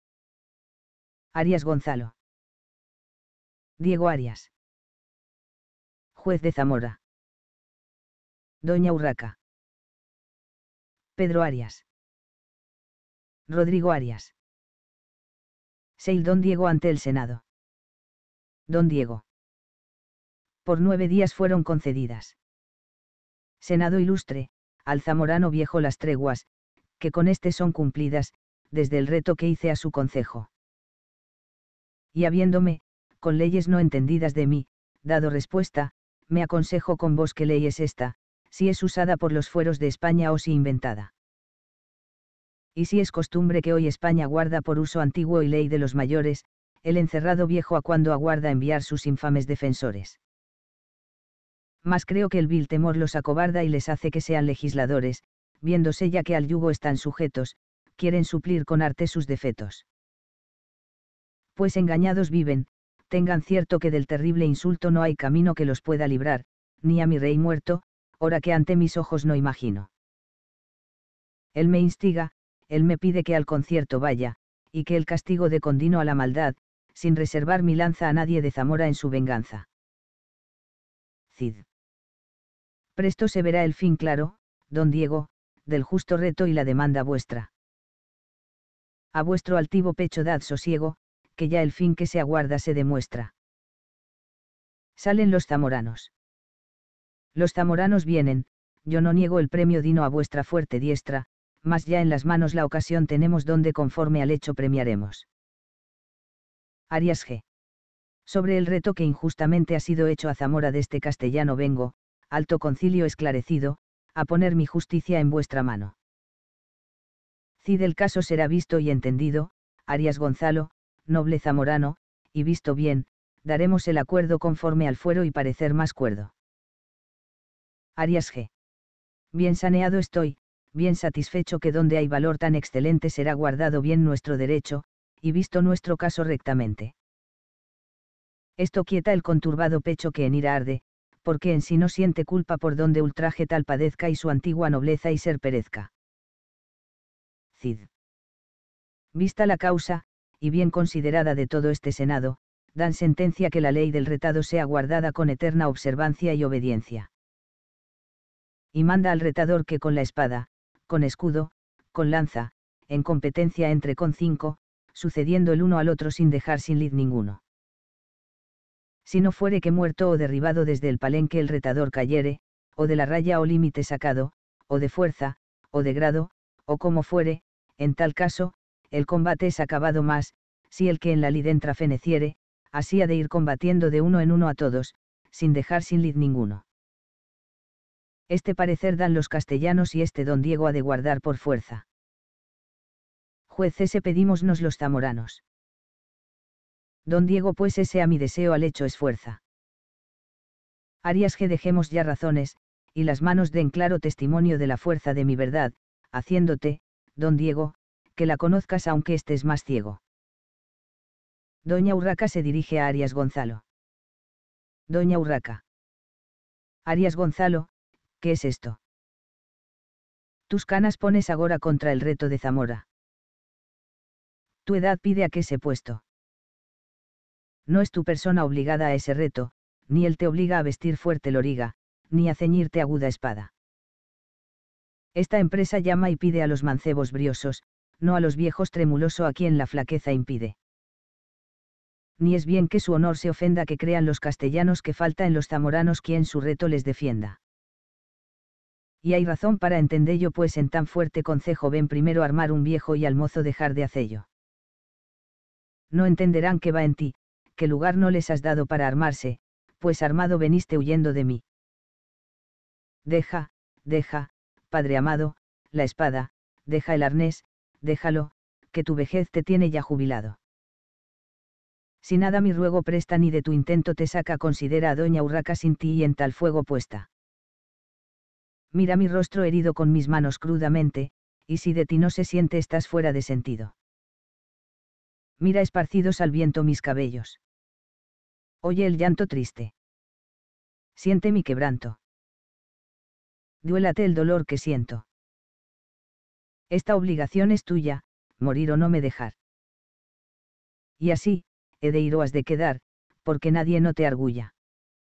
Speaker 1: Arias Gonzalo. Diego Arias. Juez de Zamora. Doña Urraca. Pedro Arias. Rodrigo Arias. Seil Don Diego ante el Senado. Don Diego. Por 9 días fueron concedidas. Senado ilustre, al zamorano viejo las treguas, que con este son cumplidas, desde el reto que hice a su concejo. Y habiéndome, con leyes no entendidas de mí, dado respuesta, me aconsejo con vos qué ley es esta, si es usada por los fueros de España o si inventada. Y si es costumbre que hoy España guarda por uso antiguo y ley de los mayores, el encerrado viejo a cuando aguarda enviar sus infames defensores. Mas creo que el vil temor los acobarda y les hace que sean legisladores, viéndose ya que al yugo están sujetos, quieren suplir con arte sus defetos. Pues engañados viven, tengan cierto que del terrible insulto no hay camino que los pueda librar, ni a mi rey muerto, hora que ante mis ojos no imagino. Él me instiga, él me pide que al concierto vaya, y que el castigo dé condino a la maldad, sin reservar mi lanza a nadie de Zamora en su venganza. Cid. Presto se verá el fin claro, don Diego, del justo reto y la demanda vuestra. A vuestro altivo pecho dad sosiego, que ya el fin que se aguarda se demuestra. Salen los zamoranos. Los zamoranos vienen, yo no niego el premio dino a vuestra fuerte diestra, mas ya en las manos la ocasión tenemos donde conforme al hecho premiaremos. Arias G. Sobre el reto que injustamente ha sido hecho a Zamora de este castellano vengo, alto concilio esclarecido, a poner mi justicia en vuestra mano. Cid el caso será visto y entendido, Arias Gonzalo, noble zamorano, y visto bien, daremos el acuerdo conforme al fuero y parecer más cuerdo. Arias G. Bien saneado estoy, bien satisfecho que donde hay valor tan excelente será guardado bien nuestro derecho, y visto nuestro caso rectamente. Esto quieta el conturbado pecho que en ira arde, porque en sí no siente culpa por donde ultraje tal padezca y su antigua nobleza y ser perezca. Cid. Vista la causa, y bien considerada de todo este Senado, dan sentencia que la ley del retado sea guardada con eterna observancia y obediencia. Y manda al retador que con la espada, con escudo, con lanza, en competencia entre con 5, sucediendo el uno al otro sin dejar sin lid ninguno. Si no fuere que muerto o derribado desde el palenque el retador cayere, o de la raya o límite sacado, o de fuerza, o de grado, o como fuere, en tal caso, el combate es acabado más, si el que en la lid entra feneciere, así ha de ir combatiendo de uno en uno a todos, sin dejar sin lid ninguno. Este parecer dan los castellanos y este don Diego ha de guardar por fuerza. Juez ese pedímosnos los zamoranos. Don Diego pues ese a mi deseo al hecho es fuerza. Arias que dejemos ya razones, y las manos den claro testimonio de la fuerza de mi verdad, haciéndote, don Diego, que la conozcas aunque estés más ciego. Doña Urraca se dirige a Arias Gonzalo. Doña Urraca. Arias Gonzalo, ¿qué es esto? Tus canas pones agora contra el reto de Zamora. Tu edad pide a que se puesto. No es tu persona obligada a ese reto, ni él te obliga a vestir fuerte loriga, ni a ceñirte aguda espada. Esta empresa llama y pide a los mancebos briosos, no a los viejos tremuloso a quien la flaqueza impide. Ni es bien que su honor se ofenda que crean los castellanos que falta en los zamoranos quien su reto les defienda. Y hay razón para entendello pues en tan fuerte concejo ven primero armar un viejo y al mozo dejar de hacello. No entenderán que va en ti, que lugar no les has dado para armarse, pues armado veniste huyendo de mí. Deja, padre amado, la espada, deja el arnés, déjalo, que tu vejez te tiene ya jubilado. Si nada mi ruego presta ni de tu intento te saca considera a doña Urraca sin ti y en tal fuego puesta. Mira mi rostro herido con mis manos crudamente, y si de ti no se siente estás fuera de sentido. Mira esparcidos al viento mis cabellos. Oye el llanto triste. Siente mi quebranto. Duélate el dolor que siento. Esta obligación es tuya, morir o no me dejar. Y así, he de ir o has de quedar, porque nadie no te argulla.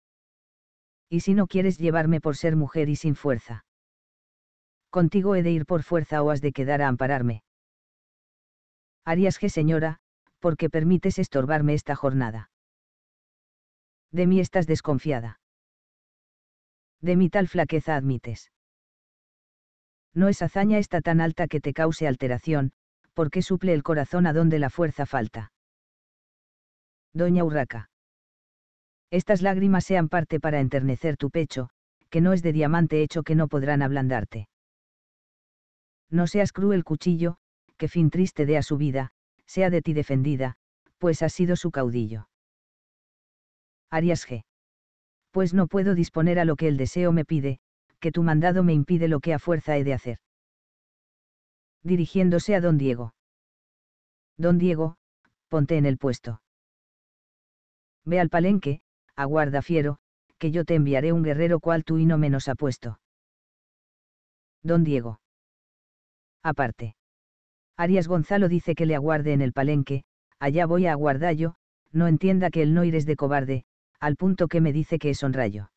Speaker 1: Y si no quieres llevarme por ser mujer y sin fuerza. Contigo he de ir por fuerza o has de quedar a ampararme. Arias que señora, porque permites estorbarme esta jornada. De mí estás desconfiada. De mi tal flaqueza admites. No es hazaña esta tan alta que te cause alteración, porque suple el corazón a donde la fuerza falta. Doña Urraca. Estas lágrimas sean parte para enternecer tu pecho, que no es de diamante hecho que no podrán ablandarte. No seas cruel cuchillo, que fin triste dé a su vida, sea de ti defendida, pues has sido su caudillo. Arias G. Pues no puedo disponer a lo que el deseo me pide, que tu mandado me impide lo que a fuerza he de hacer. Dirigiéndose a don Diego. Don Diego, ponte en el puesto. Ve al palenque, aguarda fiero, que yo te enviaré un guerrero cual tú y no menos apuesto. Don Diego. Aparte. Arias Gonzalo dice que le aguarde en el palenque, allá voy a aguardar yo, no entienda que el no ir es de cobarde, al punto que me dice que es honrallo.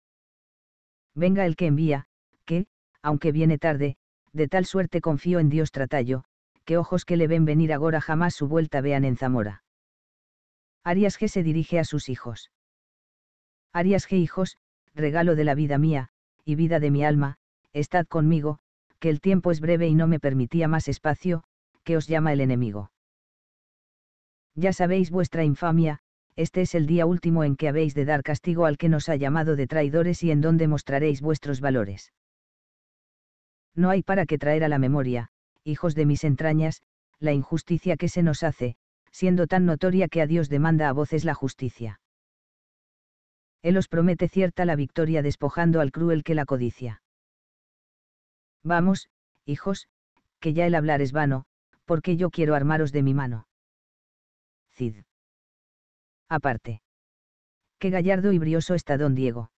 Speaker 1: Venga el que envía, que, aunque viene tarde, de tal suerte confío en Dios tratallo, que ojos que le ven venir agora jamás su vuelta vean en Zamora. Arias G. se dirige a sus hijos. Arias G. hijos, regalo de la vida mía, y vida de mi alma, estad conmigo, que el tiempo es breve y no me permitía más espacio, que os llama el enemigo. Ya sabéis vuestra infamia, este es el día último en que habéis de dar castigo al que nos ha llamado de traidores y en donde mostraréis vuestros valores. No hay para qué traer a la memoria, hijos de mis entrañas, la injusticia que se nos hace, siendo tan notoria que a Dios demanda a voces la justicia. Él os promete cierta la victoria despojando al cruel que la codicia. Vamos, hijos, que ya el hablar es vano, porque yo quiero armaros de mi mano. Cid. Aparte. Qué gallardo y brioso está don Diego.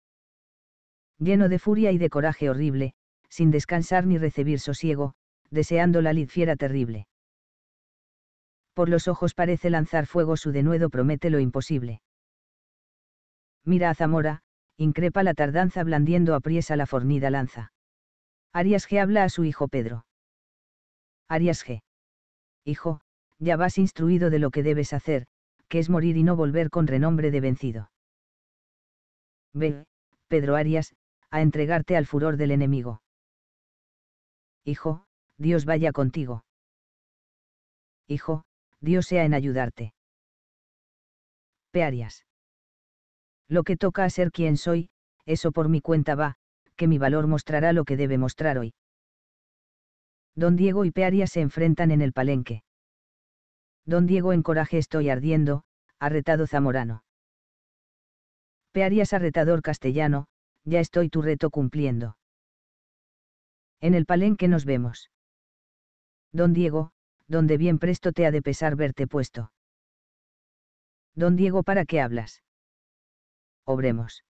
Speaker 1: Lleno de furia y de coraje horrible, sin descansar ni recibir sosiego, deseando la lid fiera terrible. Por los ojos parece lanzar fuego, su denuedo promete lo imposible. Mira a Zamora, increpa la tardanza blandiendo apriesa la fornida lanza. Arias G habla a su hijo Pedro. Arias G. Hijo, ya vas instruido de lo que debes hacer, que es morir y no volver con renombre de vencido. Ve, Pedro Arias, a entregarte al furor del enemigo. Hijo, Dios vaya contigo. Hijo, Dios sea en ayudarte. P. Arias. Lo que toca a ser quien soy, eso por mi cuenta va, que mi valor mostrará lo que debe mostrar hoy. Don Diego y P. Arias se enfrentan en el palenque. Don Diego: en coraje estoy ardiendo, arretado zamorano. P. Arias: arretador castellano, ya estoy tu reto cumpliendo. En el palenque nos vemos. Don Diego: donde bien presto te ha de pesar verte puesto. Don Diego: ¿para qué hablas? Obremos.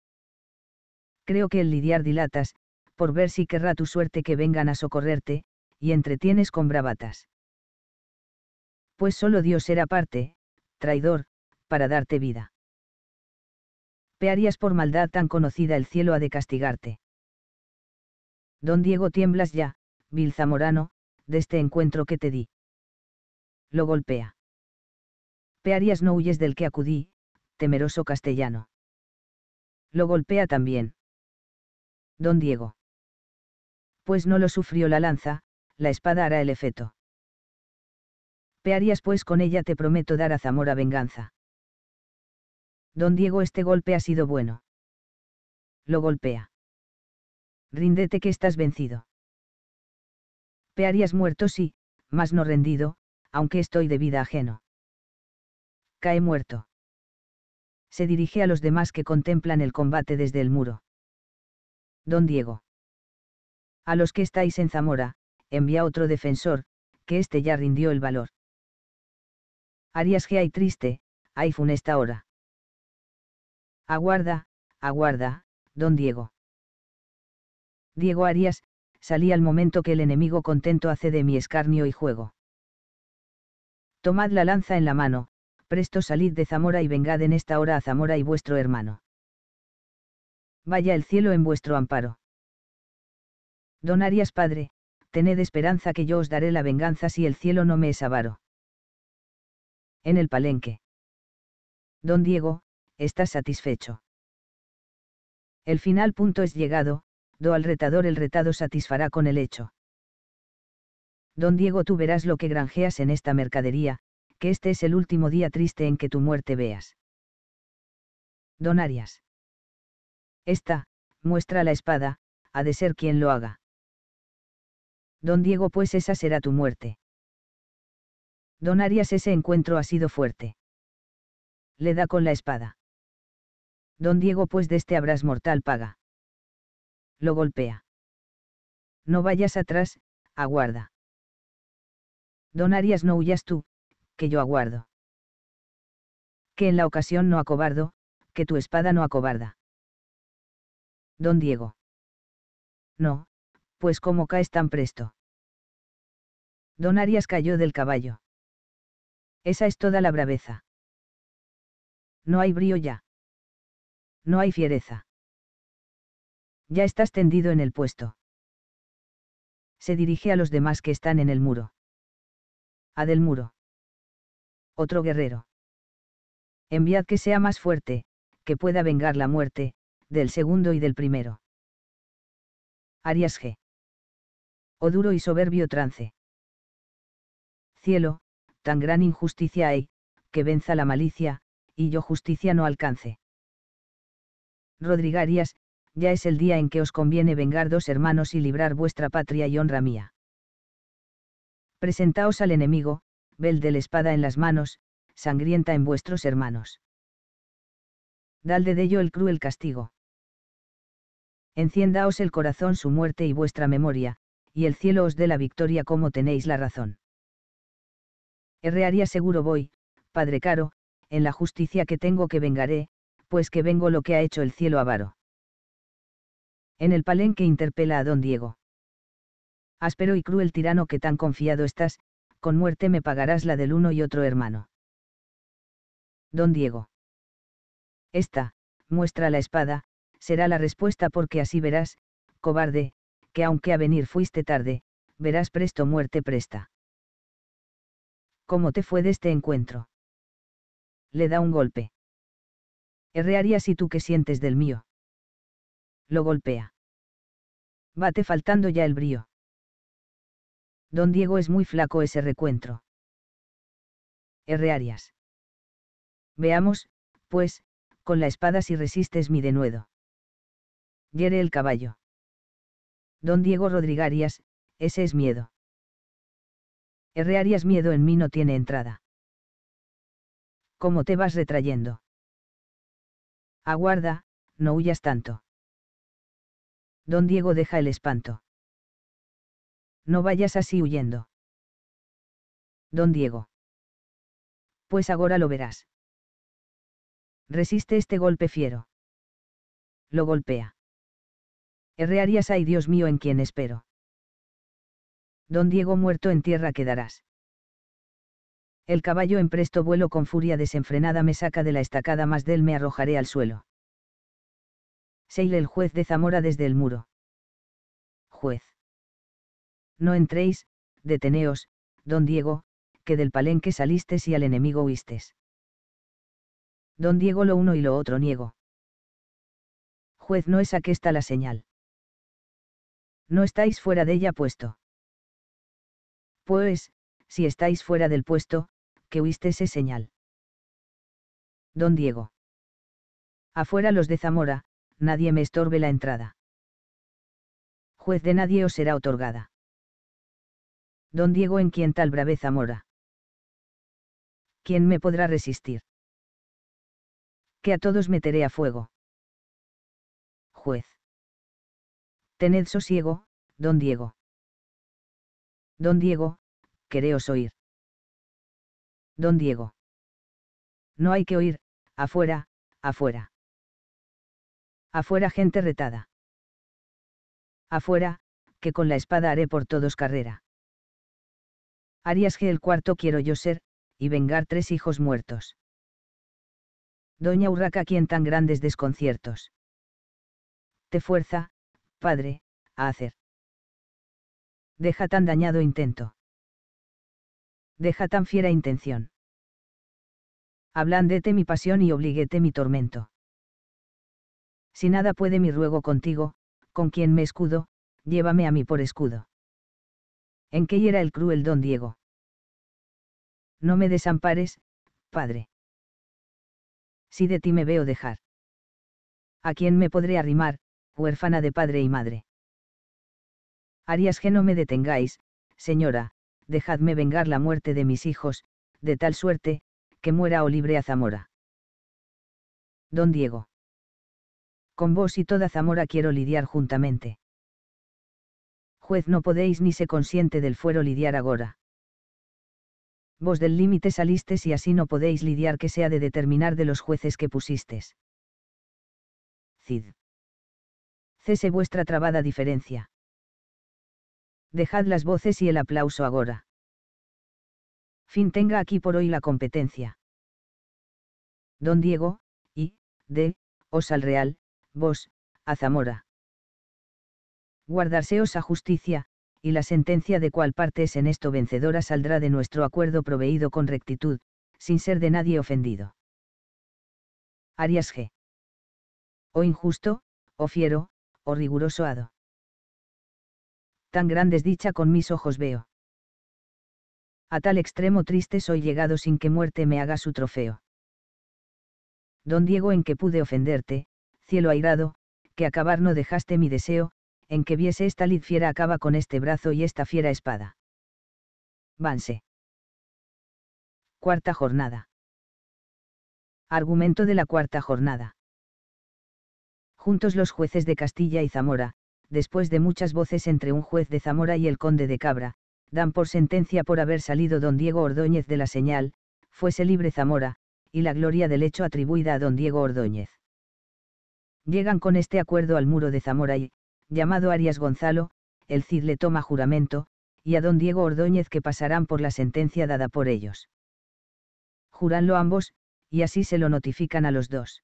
Speaker 1: Creo que el lidiar dilatas, por ver si querrá tu suerte que vengan a socorrerte, y entretienes con bravatas. Pues solo Dios será parte, traidor, para darte vida. P. Arias: por maldad tan conocida el cielo ha de castigarte. Don Diego: tiemblas ya, vil zamorano, de este encuentro que te di. Lo golpea. P. Arias: no huyes del que acudí, temeroso castellano. Lo golpea también. Don Diego: pues no lo sufrió la lanza, la espada hará el efeto. P. Arias: pues con ella te prometo dar a Zamora venganza. Don Diego: este golpe ha sido bueno. Lo golpea. Ríndete que estás vencido. P. Arias: muerto sí, mas no rendido, aunque estoy de vida ajeno. Cae muerto. Se dirige a los demás que contemplan el combate desde el muro. Don Diego: a los que estáis en Zamora, envía otro defensor, que éste ya rindió el valor. Arias G: ay triste, ay funesta hora. Aguarda, aguarda, don Diego. Diego Arias: salí al momento que el enemigo contento hace de mi escarnio y juego. Tomad la lanza en la mano, presto salid de Zamora y vengad en esta hora a Zamora y vuestro hermano. Vaya el cielo en vuestro amparo. Don Arias: padre, tened esperanza que yo os daré la venganza si el cielo no me es avaro. En el palenque. Don Diego: ¿estás satisfecho? El final punto es llegado, do al retador el retado satisfará con el hecho. Don Diego: tú verás lo que granjeas en esta mercadería, que este es el último día triste en que tu muerte veas. Don Arias: esta, muestra la espada, ha de ser quien lo haga. Don Diego: pues esa será tu muerte. Don Arias: ese encuentro ha sido fuerte. Le da con la espada. Don Diego: pues de este habrás mortal paga. Lo golpea. No vayas atrás, aguarda. Don Arias: no huyas tú, que yo aguardo. Que en la ocasión no acobardo, que tu espada no acobarda. Don Diego: no, pues cómo caes tan presto. Don Arias cayó del caballo. Esa es toda la braveza. No hay brío ya. No hay fiereza. Ya estás tendido en el puesto. Se dirige a los demás que están en el muro. A del muro. Otro guerrero. Enviad que sea más fuerte, que pueda vengar la muerte, del segundo y del primero. Arias G. Oh duro y soberbio trance. Cielo, tan gran injusticia hay, que venza la malicia, y yo justicia no alcance. Rodrigo Arias: ya es el día en que os conviene vengar dos hermanos y librar vuestra patria y honra mía. Presentaos al enemigo, vel de la espada en las manos, sangrienta en vuestros hermanos. Dalde de ello el cruel castigo. Enciendaos el corazón su muerte y vuestra memoria, y el cielo os dé la victoria como tenéis la razón. Errearía seguro voy, padre caro, en la justicia que tengo que vengaré, pues que vengo lo que ha hecho el cielo avaro. En el palenque interpela a don Diego. Áspero y cruel tirano que tan confiado estás, con muerte me pagarás la del uno y otro hermano. Don Diego. Esta, muestra la espada, será la respuesta porque así verás, cobarde, que aunque a venir fuiste tarde, verás presto muerte presta. ¿Cómo te fue de este encuentro? Le da un golpe. Herrearías y tú qué sientes del mío. Lo golpea. Bate faltando ya el brío. Don Diego es muy flaco ese recuentro. Herrearías. Veamos, pues, con la espada si resistes mi denuedo. Hiere el caballo. Don Diego Rodrigarias, ese es miedo. Herrearías miedo en mí no tiene entrada. ¿Cómo te vas retrayendo? Aguarda, no huyas tanto. Don Diego deja el espanto. No vayas así huyendo. Don Diego. Pues agora lo verás. Resiste este golpe fiero. Lo golpea. Herrearías ay Dios mío en quien espero. Don Diego muerto en tierra quedarás. El caballo en presto vuelo con furia desenfrenada me saca de la estacada mas del me arrojaré al suelo. Seile el juez de Zamora desde el muro. Juez. No entréis, deteneos, don Diego, que del palenque salistes y al enemigo huistes. Don Diego lo uno y lo otro niego. Juez no es aquesta la señal. No estáis fuera de ella puesto. Pues, si estáis fuera del puesto, que huistes es señal. Don Diego. Afuera los de Zamora, nadie me estorbe la entrada. Juez de nadie os será otorgada. Don Diego en quien tal braveza mora. ¿Quién me podrá resistir? Que a todos meteré a fuego. Juez. Tened sosiego, don Diego. Don Diego, quereos oír. Don Diego. No hay que oír, afuera, afuera. Afuera gente retada. Afuera, que con la espada haré por todos carrera. Arias G el cuarto quiero yo ser, y vengar 3 hijos muertos. Doña Urraca quien tan grandes desconciertos. Te fuerza, padre, a hacer. Deja tan dañado intento. Deja tan fiera intención. Ablandete mi pasión y obliguete mi tormento. Si nada puede mi ruego contigo, con quien me escudo, llévame a mí por escudo. ¿En qué hiera el cruel don Diego? No me desampares, padre. Si de ti me veo dejar. ¿A quién me podré arrimar, huérfana de padre y madre? Arias que no me detengáis, señora, dejadme vengar la muerte de mis hijos, de tal suerte, que muera o libre a Zamora. Don Diego. Con vos y toda Zamora quiero lidiar juntamente. Juez no podéis ni se consiente del fuero lidiar agora. Vos del límite salistes y así no podéis lidiar que sea de determinar de los jueces que pusistes. Cid. Cese vuestra trabada diferencia. Dejad las voces y el aplauso agora. Fin tenga aquí por hoy la competencia. Don Diego, y, os al real, vos, a Zamora. Guardárseos a justicia, y la sentencia de cual parte es en esto vencedora saldrá de nuestro acuerdo proveído con rectitud, sin ser de nadie ofendido. Arias G. O injusto, o fiero, o riguroso hado. Tan gran desdicha con mis ojos veo. A tal extremo triste soy llegado sin que muerte me haga su trofeo. Don Diego en que pude ofenderte, cielo airado, que acabar no dejaste mi deseo, en que viese esta lid fiera acaba con este brazo y esta fiera espada. Vanse. Cuarta jornada. Argumento de la cuarta jornada. Juntos los jueces de Castilla y Zamora, después de muchas voces entre un juez de Zamora y el conde de Cabra, dan por sentencia por haber salido don Diego Ordóñez de la señal, fuese libre Zamora, y la gloria del hecho atribuida a don Diego Ordóñez. Llegan con este acuerdo al muro de Zamora y, llamado Arias Gonzalo, el Cid le toma juramento, y a don Diego Ordóñez que pasarán por la sentencia dada por ellos. Juranlo ambos, y así se lo notifican a los dos.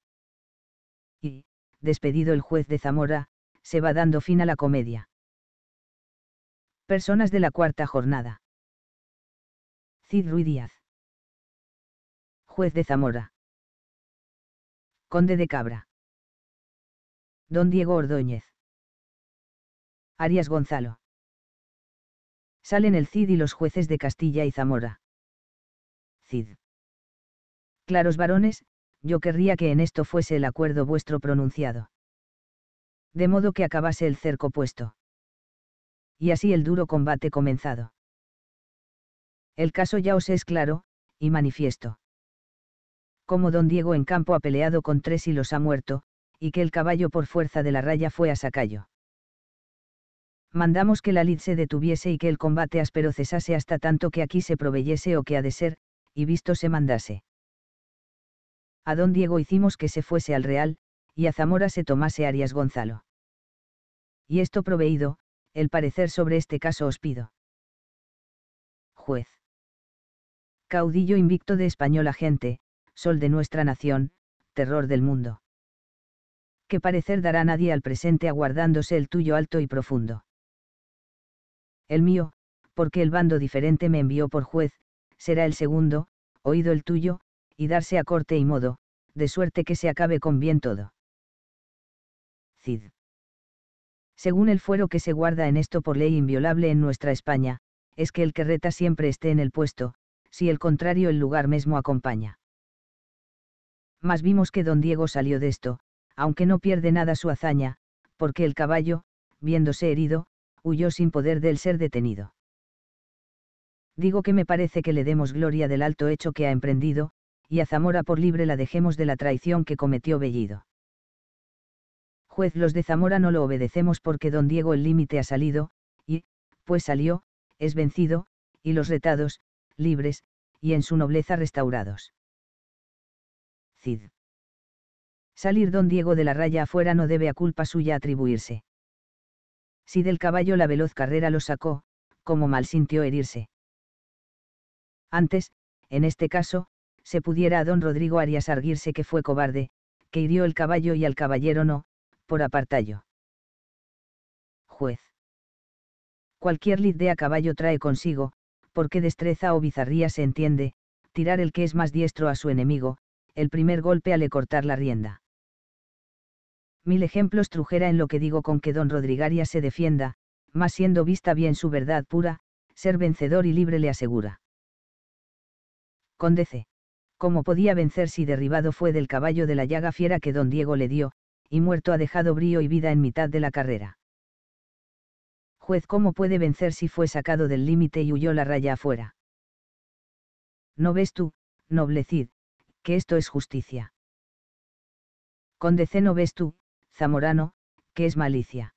Speaker 1: Y, despedido el juez de Zamora, se va dando fin a la comedia. Personas de la cuarta jornada. Cid Ruy Díaz. Juez de Zamora. Conde de Cabra. Don Diego Ordóñez. Arias Gonzalo. Salen el Cid y los jueces de Castilla y Zamora. Cid. Claros varones, yo querría que en esto fuese el acuerdo vuestro pronunciado. De modo que acabase el cerco puesto. Y así el duro combate comenzado. El caso ya os es claro, y manifiesto. Como don Diego en campo ha peleado con 3 y los ha muerto, y que el caballo por fuerza de la raya fue a sacayo. Mandamos que la lid se detuviese y que el combate áspero cesase hasta tanto que aquí se proveyese o que ha de ser, y visto se mandase. A don Diego hicimos que se fuese al Real, y a Zamora se tomase Arias Gonzalo. Y esto proveído, el parecer sobre este caso os pido. Juez. Caudillo invicto de española gente, sol de nuestra nación, terror del mundo. ¿Qué parecer dará nadie al presente aguardándose el tuyo alto y profundo? El mío, porque el bando diferente me envió por juez, será el segundo, oído el tuyo, y darse a corte y modo, de suerte que se acabe con bien todo. Cid. Según el fuero que se guarda en esto por ley inviolable en nuestra España, es que el que reta siempre esté en el puesto, si el contrario el lugar mismo acompaña. Mas vimos que don Diego salió de esto, aunque no pierde nada su hazaña, porque el caballo, viéndose herido, huyó sin poder del ser detenido. Digo que me parece que le demos gloria del alto hecho que ha emprendido, y a Zamora por libre la dejemos de la traición que cometió Bellido. Juez, los de Zamora no lo obedecemos porque don Diego el límite ha salido, y, pues salió, es vencido, y los retados, libres, y en su nobleza restaurados. Cid. Salir don Diego de la raya afuera no debe a culpa suya atribuirse. Si del caballo la veloz carrera lo sacó, como mal sintió herirse. Antes, en este caso, se pudiera a don Rodrigo Arias arguirse que fue cobarde, que hirió el caballo y al caballero no, por apartallo. Juez. Cualquier lid de a caballo trae consigo, porque destreza o bizarría se entiende, tirar el que es más diestro a su enemigo, el primer golpe ale cortar la rienda. 1000 ejemplos trujera en lo que digo con que don Rodrigarias se defienda, mas siendo vista bien su verdad pura, ser vencedor y libre le asegura. Conde C. ¿Cómo podía vencer si derribado fue del caballo de la llaga fiera que don Diego le dio, y muerto ha dejado brío y vida en mitad de la carrera? Juez, ¿cómo puede vencer si fue sacado del límite y huyó la raya afuera? ¿No ves tú, noble Cid, que esto es justicia? Conde C. ¿No ves tú, zamorano, que es malicia?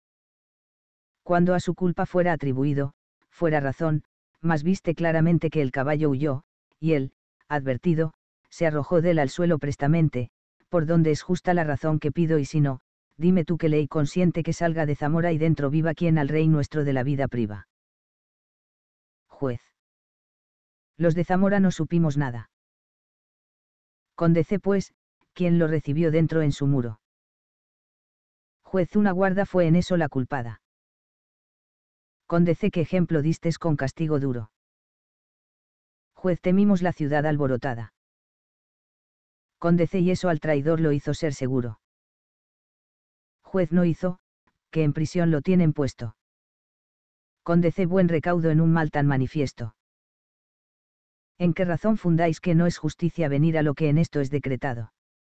Speaker 1: Cuando a su culpa fuera atribuido, fuera razón, mas viste claramente que el caballo huyó, y él, advertido, se arrojó de él al suelo prestamente, por donde es justa la razón que pido y si no, dime tú qué ley consiente que salga de Zamora y dentro viva quien al rey nuestro de la vida priva. Juez. Los de Zamora no supimos nada. Conde C. Pues, ¿quién lo recibió dentro en su muro? Juez, una guarda fue en eso la culpada. Conde C. ¿Qué ejemplo distes con castigo duro? Juez, temimos la ciudad alborotada. Conde C. Y eso al traidor lo hizo ser seguro. Juez, no hizo, que en prisión lo tienen puesto. Conde C. Buen recaudo en un mal tan manifiesto. ¿En qué razón fundáis que no es justicia venir a lo que en esto es decretado?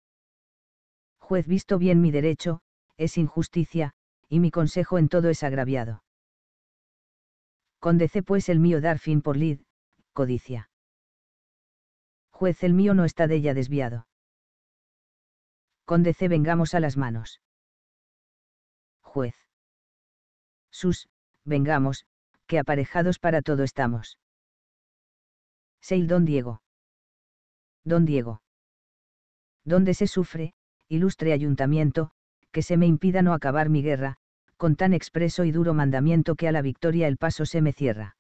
Speaker 1: Juez, visto bien mi derecho, es injusticia, y mi consejo en todo es agraviado. Condece pues el mío dar fin por lid, codicia. Juez el mío no está de ella desviado. Condece vengamos a las manos. Juez. Vengamos, que aparejados para todo estamos. Seil don Diego. Don Diego. Donde se sufre, ilustre ayuntamiento, que se me impida no acabar mi guerra, con tan expreso y duro mandamiento que a la victoria el paso se me cierra.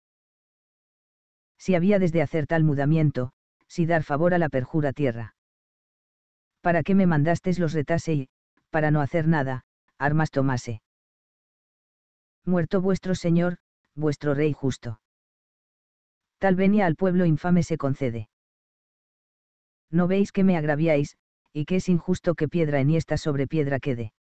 Speaker 1: Si había desde hacer tal mudamiento, si dar favor a la perjura tierra. ¿Para qué me mandastes los retase y, para no hacer nada, armas tomase? Muerto vuestro señor, vuestro rey justo. Tal venia al pueblo infame se concede. ¿No veis que me agraviáis, y que es injusto que piedra enhiesta sobre piedra quede?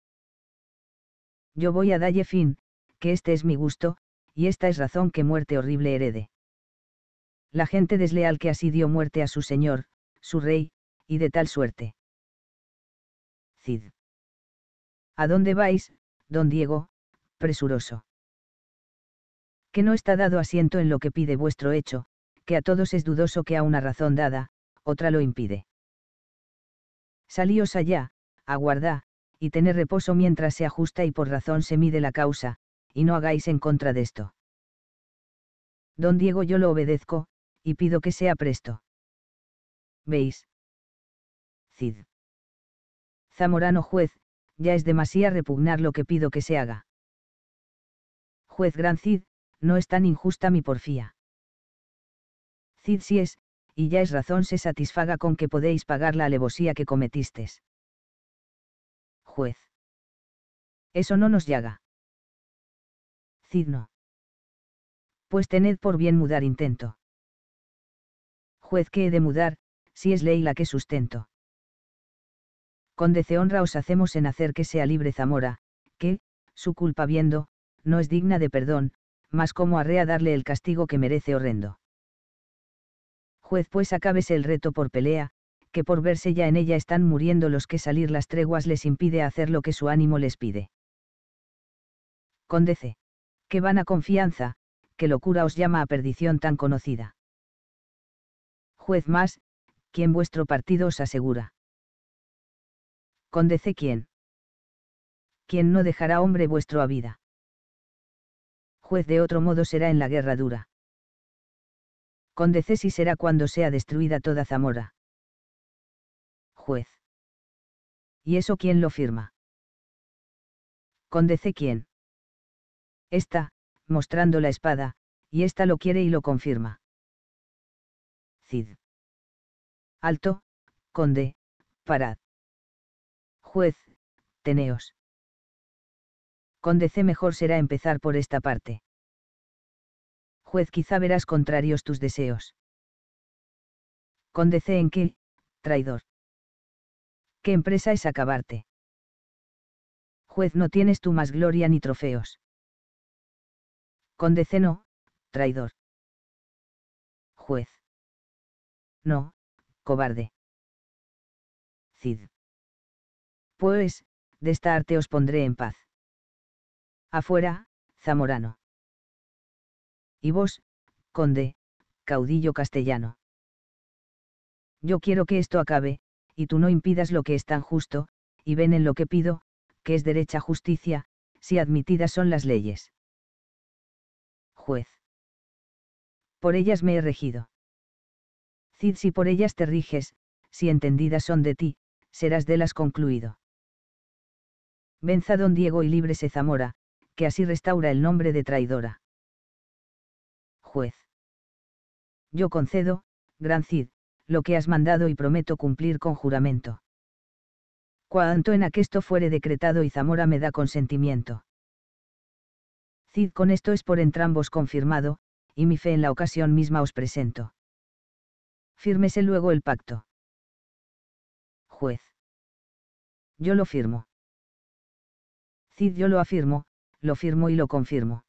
Speaker 1: Yo voy a dalle fin, que este es mi gusto, y esta es razón que muerte horrible herede. La gente desleal que así dio muerte a su señor, su rey, y de tal suerte. Cid. ¿A dónde vais, don Diego, presuroso? Que no está dado asiento en lo que pide vuestro hecho, que a todos es dudoso que a una razón dada, otra lo impide. Salíos allá, aguardá, y tened reposo mientras se ajusta y por razón se mide la causa, y no hagáis en contra de esto. Don Diego yo lo obedezco, y pido que sea presto. ¿Veis? Cid. Zamorano juez, ya es demasiado repugnar lo que pido que se haga. Juez gran Cid, no es tan injusta mi porfía. Cid sí es, y ya es razón se satisfaga con que podéis pagar la alevosía que cometistes. Juez. Eso no nos llaga. Cid no. Pues tened por bien mudar intento. Juez que he de mudar, si es ley la que sustento. Con honra os hacemos en hacer que sea libre Zamora, que, su culpa viendo, no es digna de perdón, mas como arrea darle el castigo que merece horrendo. Juez pues acábese el reto por pelea, que por verse ya en ella están muriendo los que salir las treguas les impide hacer lo que su ánimo les pide. Condece. Qué vana confianza, qué locura os llama a perdición tan conocida. Juez más, quien vuestro partido os asegura. Condece quién. Quien no dejará hombre vuestro a vida. Juez de otro modo será en la guerra dura. Condece si será cuando sea destruida toda Zamora. Juez. ¿Y eso quién lo firma? Condece quién. Esta, mostrando la espada, y esta lo quiere y lo confirma. Cid. Alto, conde, parad. Juez, teneos. Condece mejor será empezar por esta parte. Juez quizá verás contrarios tus deseos. Condece en qué, traidor. ¿Qué empresa es acabarte? Juez no tienes tú más gloria ni trofeos. Condece no, traidor. Juez. No, cobarde. Cid. Pues, de esta arte os pondré en paz. Afuera, zamorano. Y vos, conde, caudillo castellano. Yo quiero que esto acabe, y tú no impidas lo que es tan justo, y ven en lo que pido, que es derecha justicia, si admitidas son las leyes. Juez. Por ellas me he regido. Cid, si por ellas te riges, si entendidas son de ti, serás de las concluido. Venza don Diego y líbrese Zamora, que así restaura el nombre de traidora. Juez. Yo concedo, gran Cid, lo que has mandado y prometo cumplir con juramento. Cuanto en aquesto fuere decretado y Zamora me da consentimiento. Cid, con esto es por entrambos confirmado, y mi fe en la ocasión misma os presento. Fírmese luego el pacto. Juez. Yo lo firmo. Cid, yo lo afirmo, lo firmo y lo confirmo.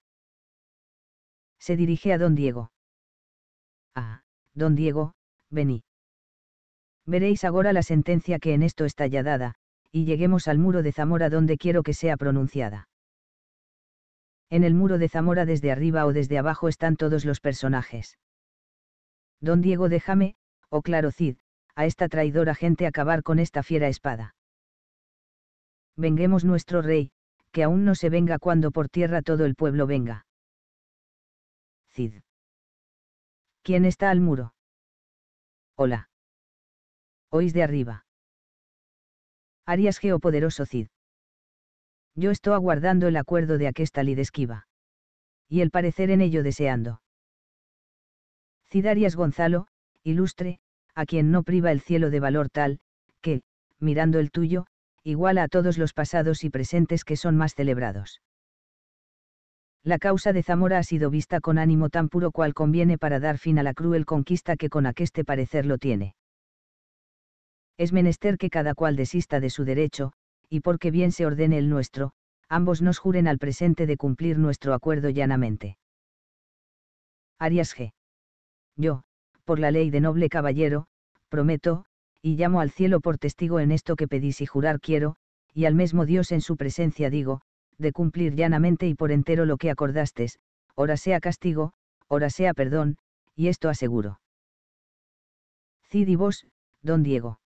Speaker 1: Se dirige a don Diego. Ah, don Diego, vení. Veréis agora la sentencia que en esto está ya dada, y lleguemos al muro de Zamora donde quiero que sea pronunciada. En el muro de Zamora desde arriba o desde abajo están todos los personajes. Don Diego, déjame, oh claro Cid, a esta traidora gente acabar con esta fiera espada. Venguemos nuestro rey, que aún no se venga cuando por tierra todo el pueblo venga. Cid. ¿Quién está al muro? Hola. Oís de arriba. Arias geopoderoso Cid. Yo estoy aguardando el acuerdo de aquesta lid esquiva. Y el parecer en ello deseando. Cid Arias Gonzalo, ilustre, a quien no priva el cielo de valor tal, que, mirando el tuyo, iguala a todos los pasados y presentes que son más celebrados. La causa de Zamora ha sido vista con ánimo tan puro cual conviene para dar fin a la cruel conquista que con aqueste parecer lo tiene. Es menester que cada cual desista de su derecho, y porque bien se ordene el nuestro, ambos nos juren al presente de cumplir nuestro acuerdo llanamente. Arias G. Yo, por la ley de noble caballero, prometo, y llamo al cielo por testigo en esto que pedís y jurar quiero, y al mismo Dios en su presencia digo, de cumplir llanamente y por entero lo que acordastes, ora sea castigo, ora sea perdón, y esto aseguro. Cid y vos, don Diego.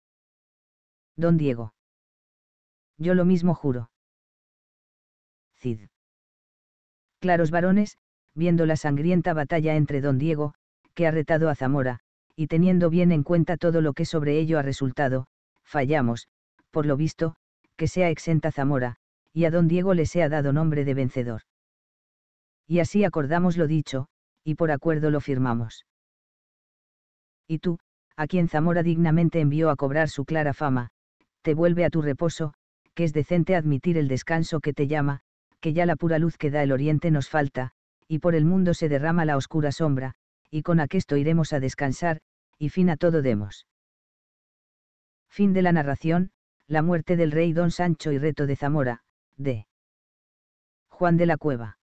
Speaker 1: Don Diego. Yo lo mismo juro. Cid. Claros varones, viendo la sangrienta batalla entre don Diego, que ha retado a Zamora, y teniendo bien en cuenta todo lo que sobre ello ha resultado, fallamos, por lo visto, que sea exenta Zamora, y a don Diego le sea dado nombre de vencedor. Y así acordamos lo dicho, y por acuerdo lo firmamos. Y tú, a quien Zamora dignamente envió a cobrar su clara fama, te vuelve a tu reposo, que es decente admitir el descanso que te llama, que ya la pura luz que da el oriente nos falta, y por el mundo se derrama la oscura sombra, y con aquesto iremos a descansar, y fin a todo demos. Fin de la narración, la muerte del rey don Sancho y reto de Zamora, de Juan de la Cueva.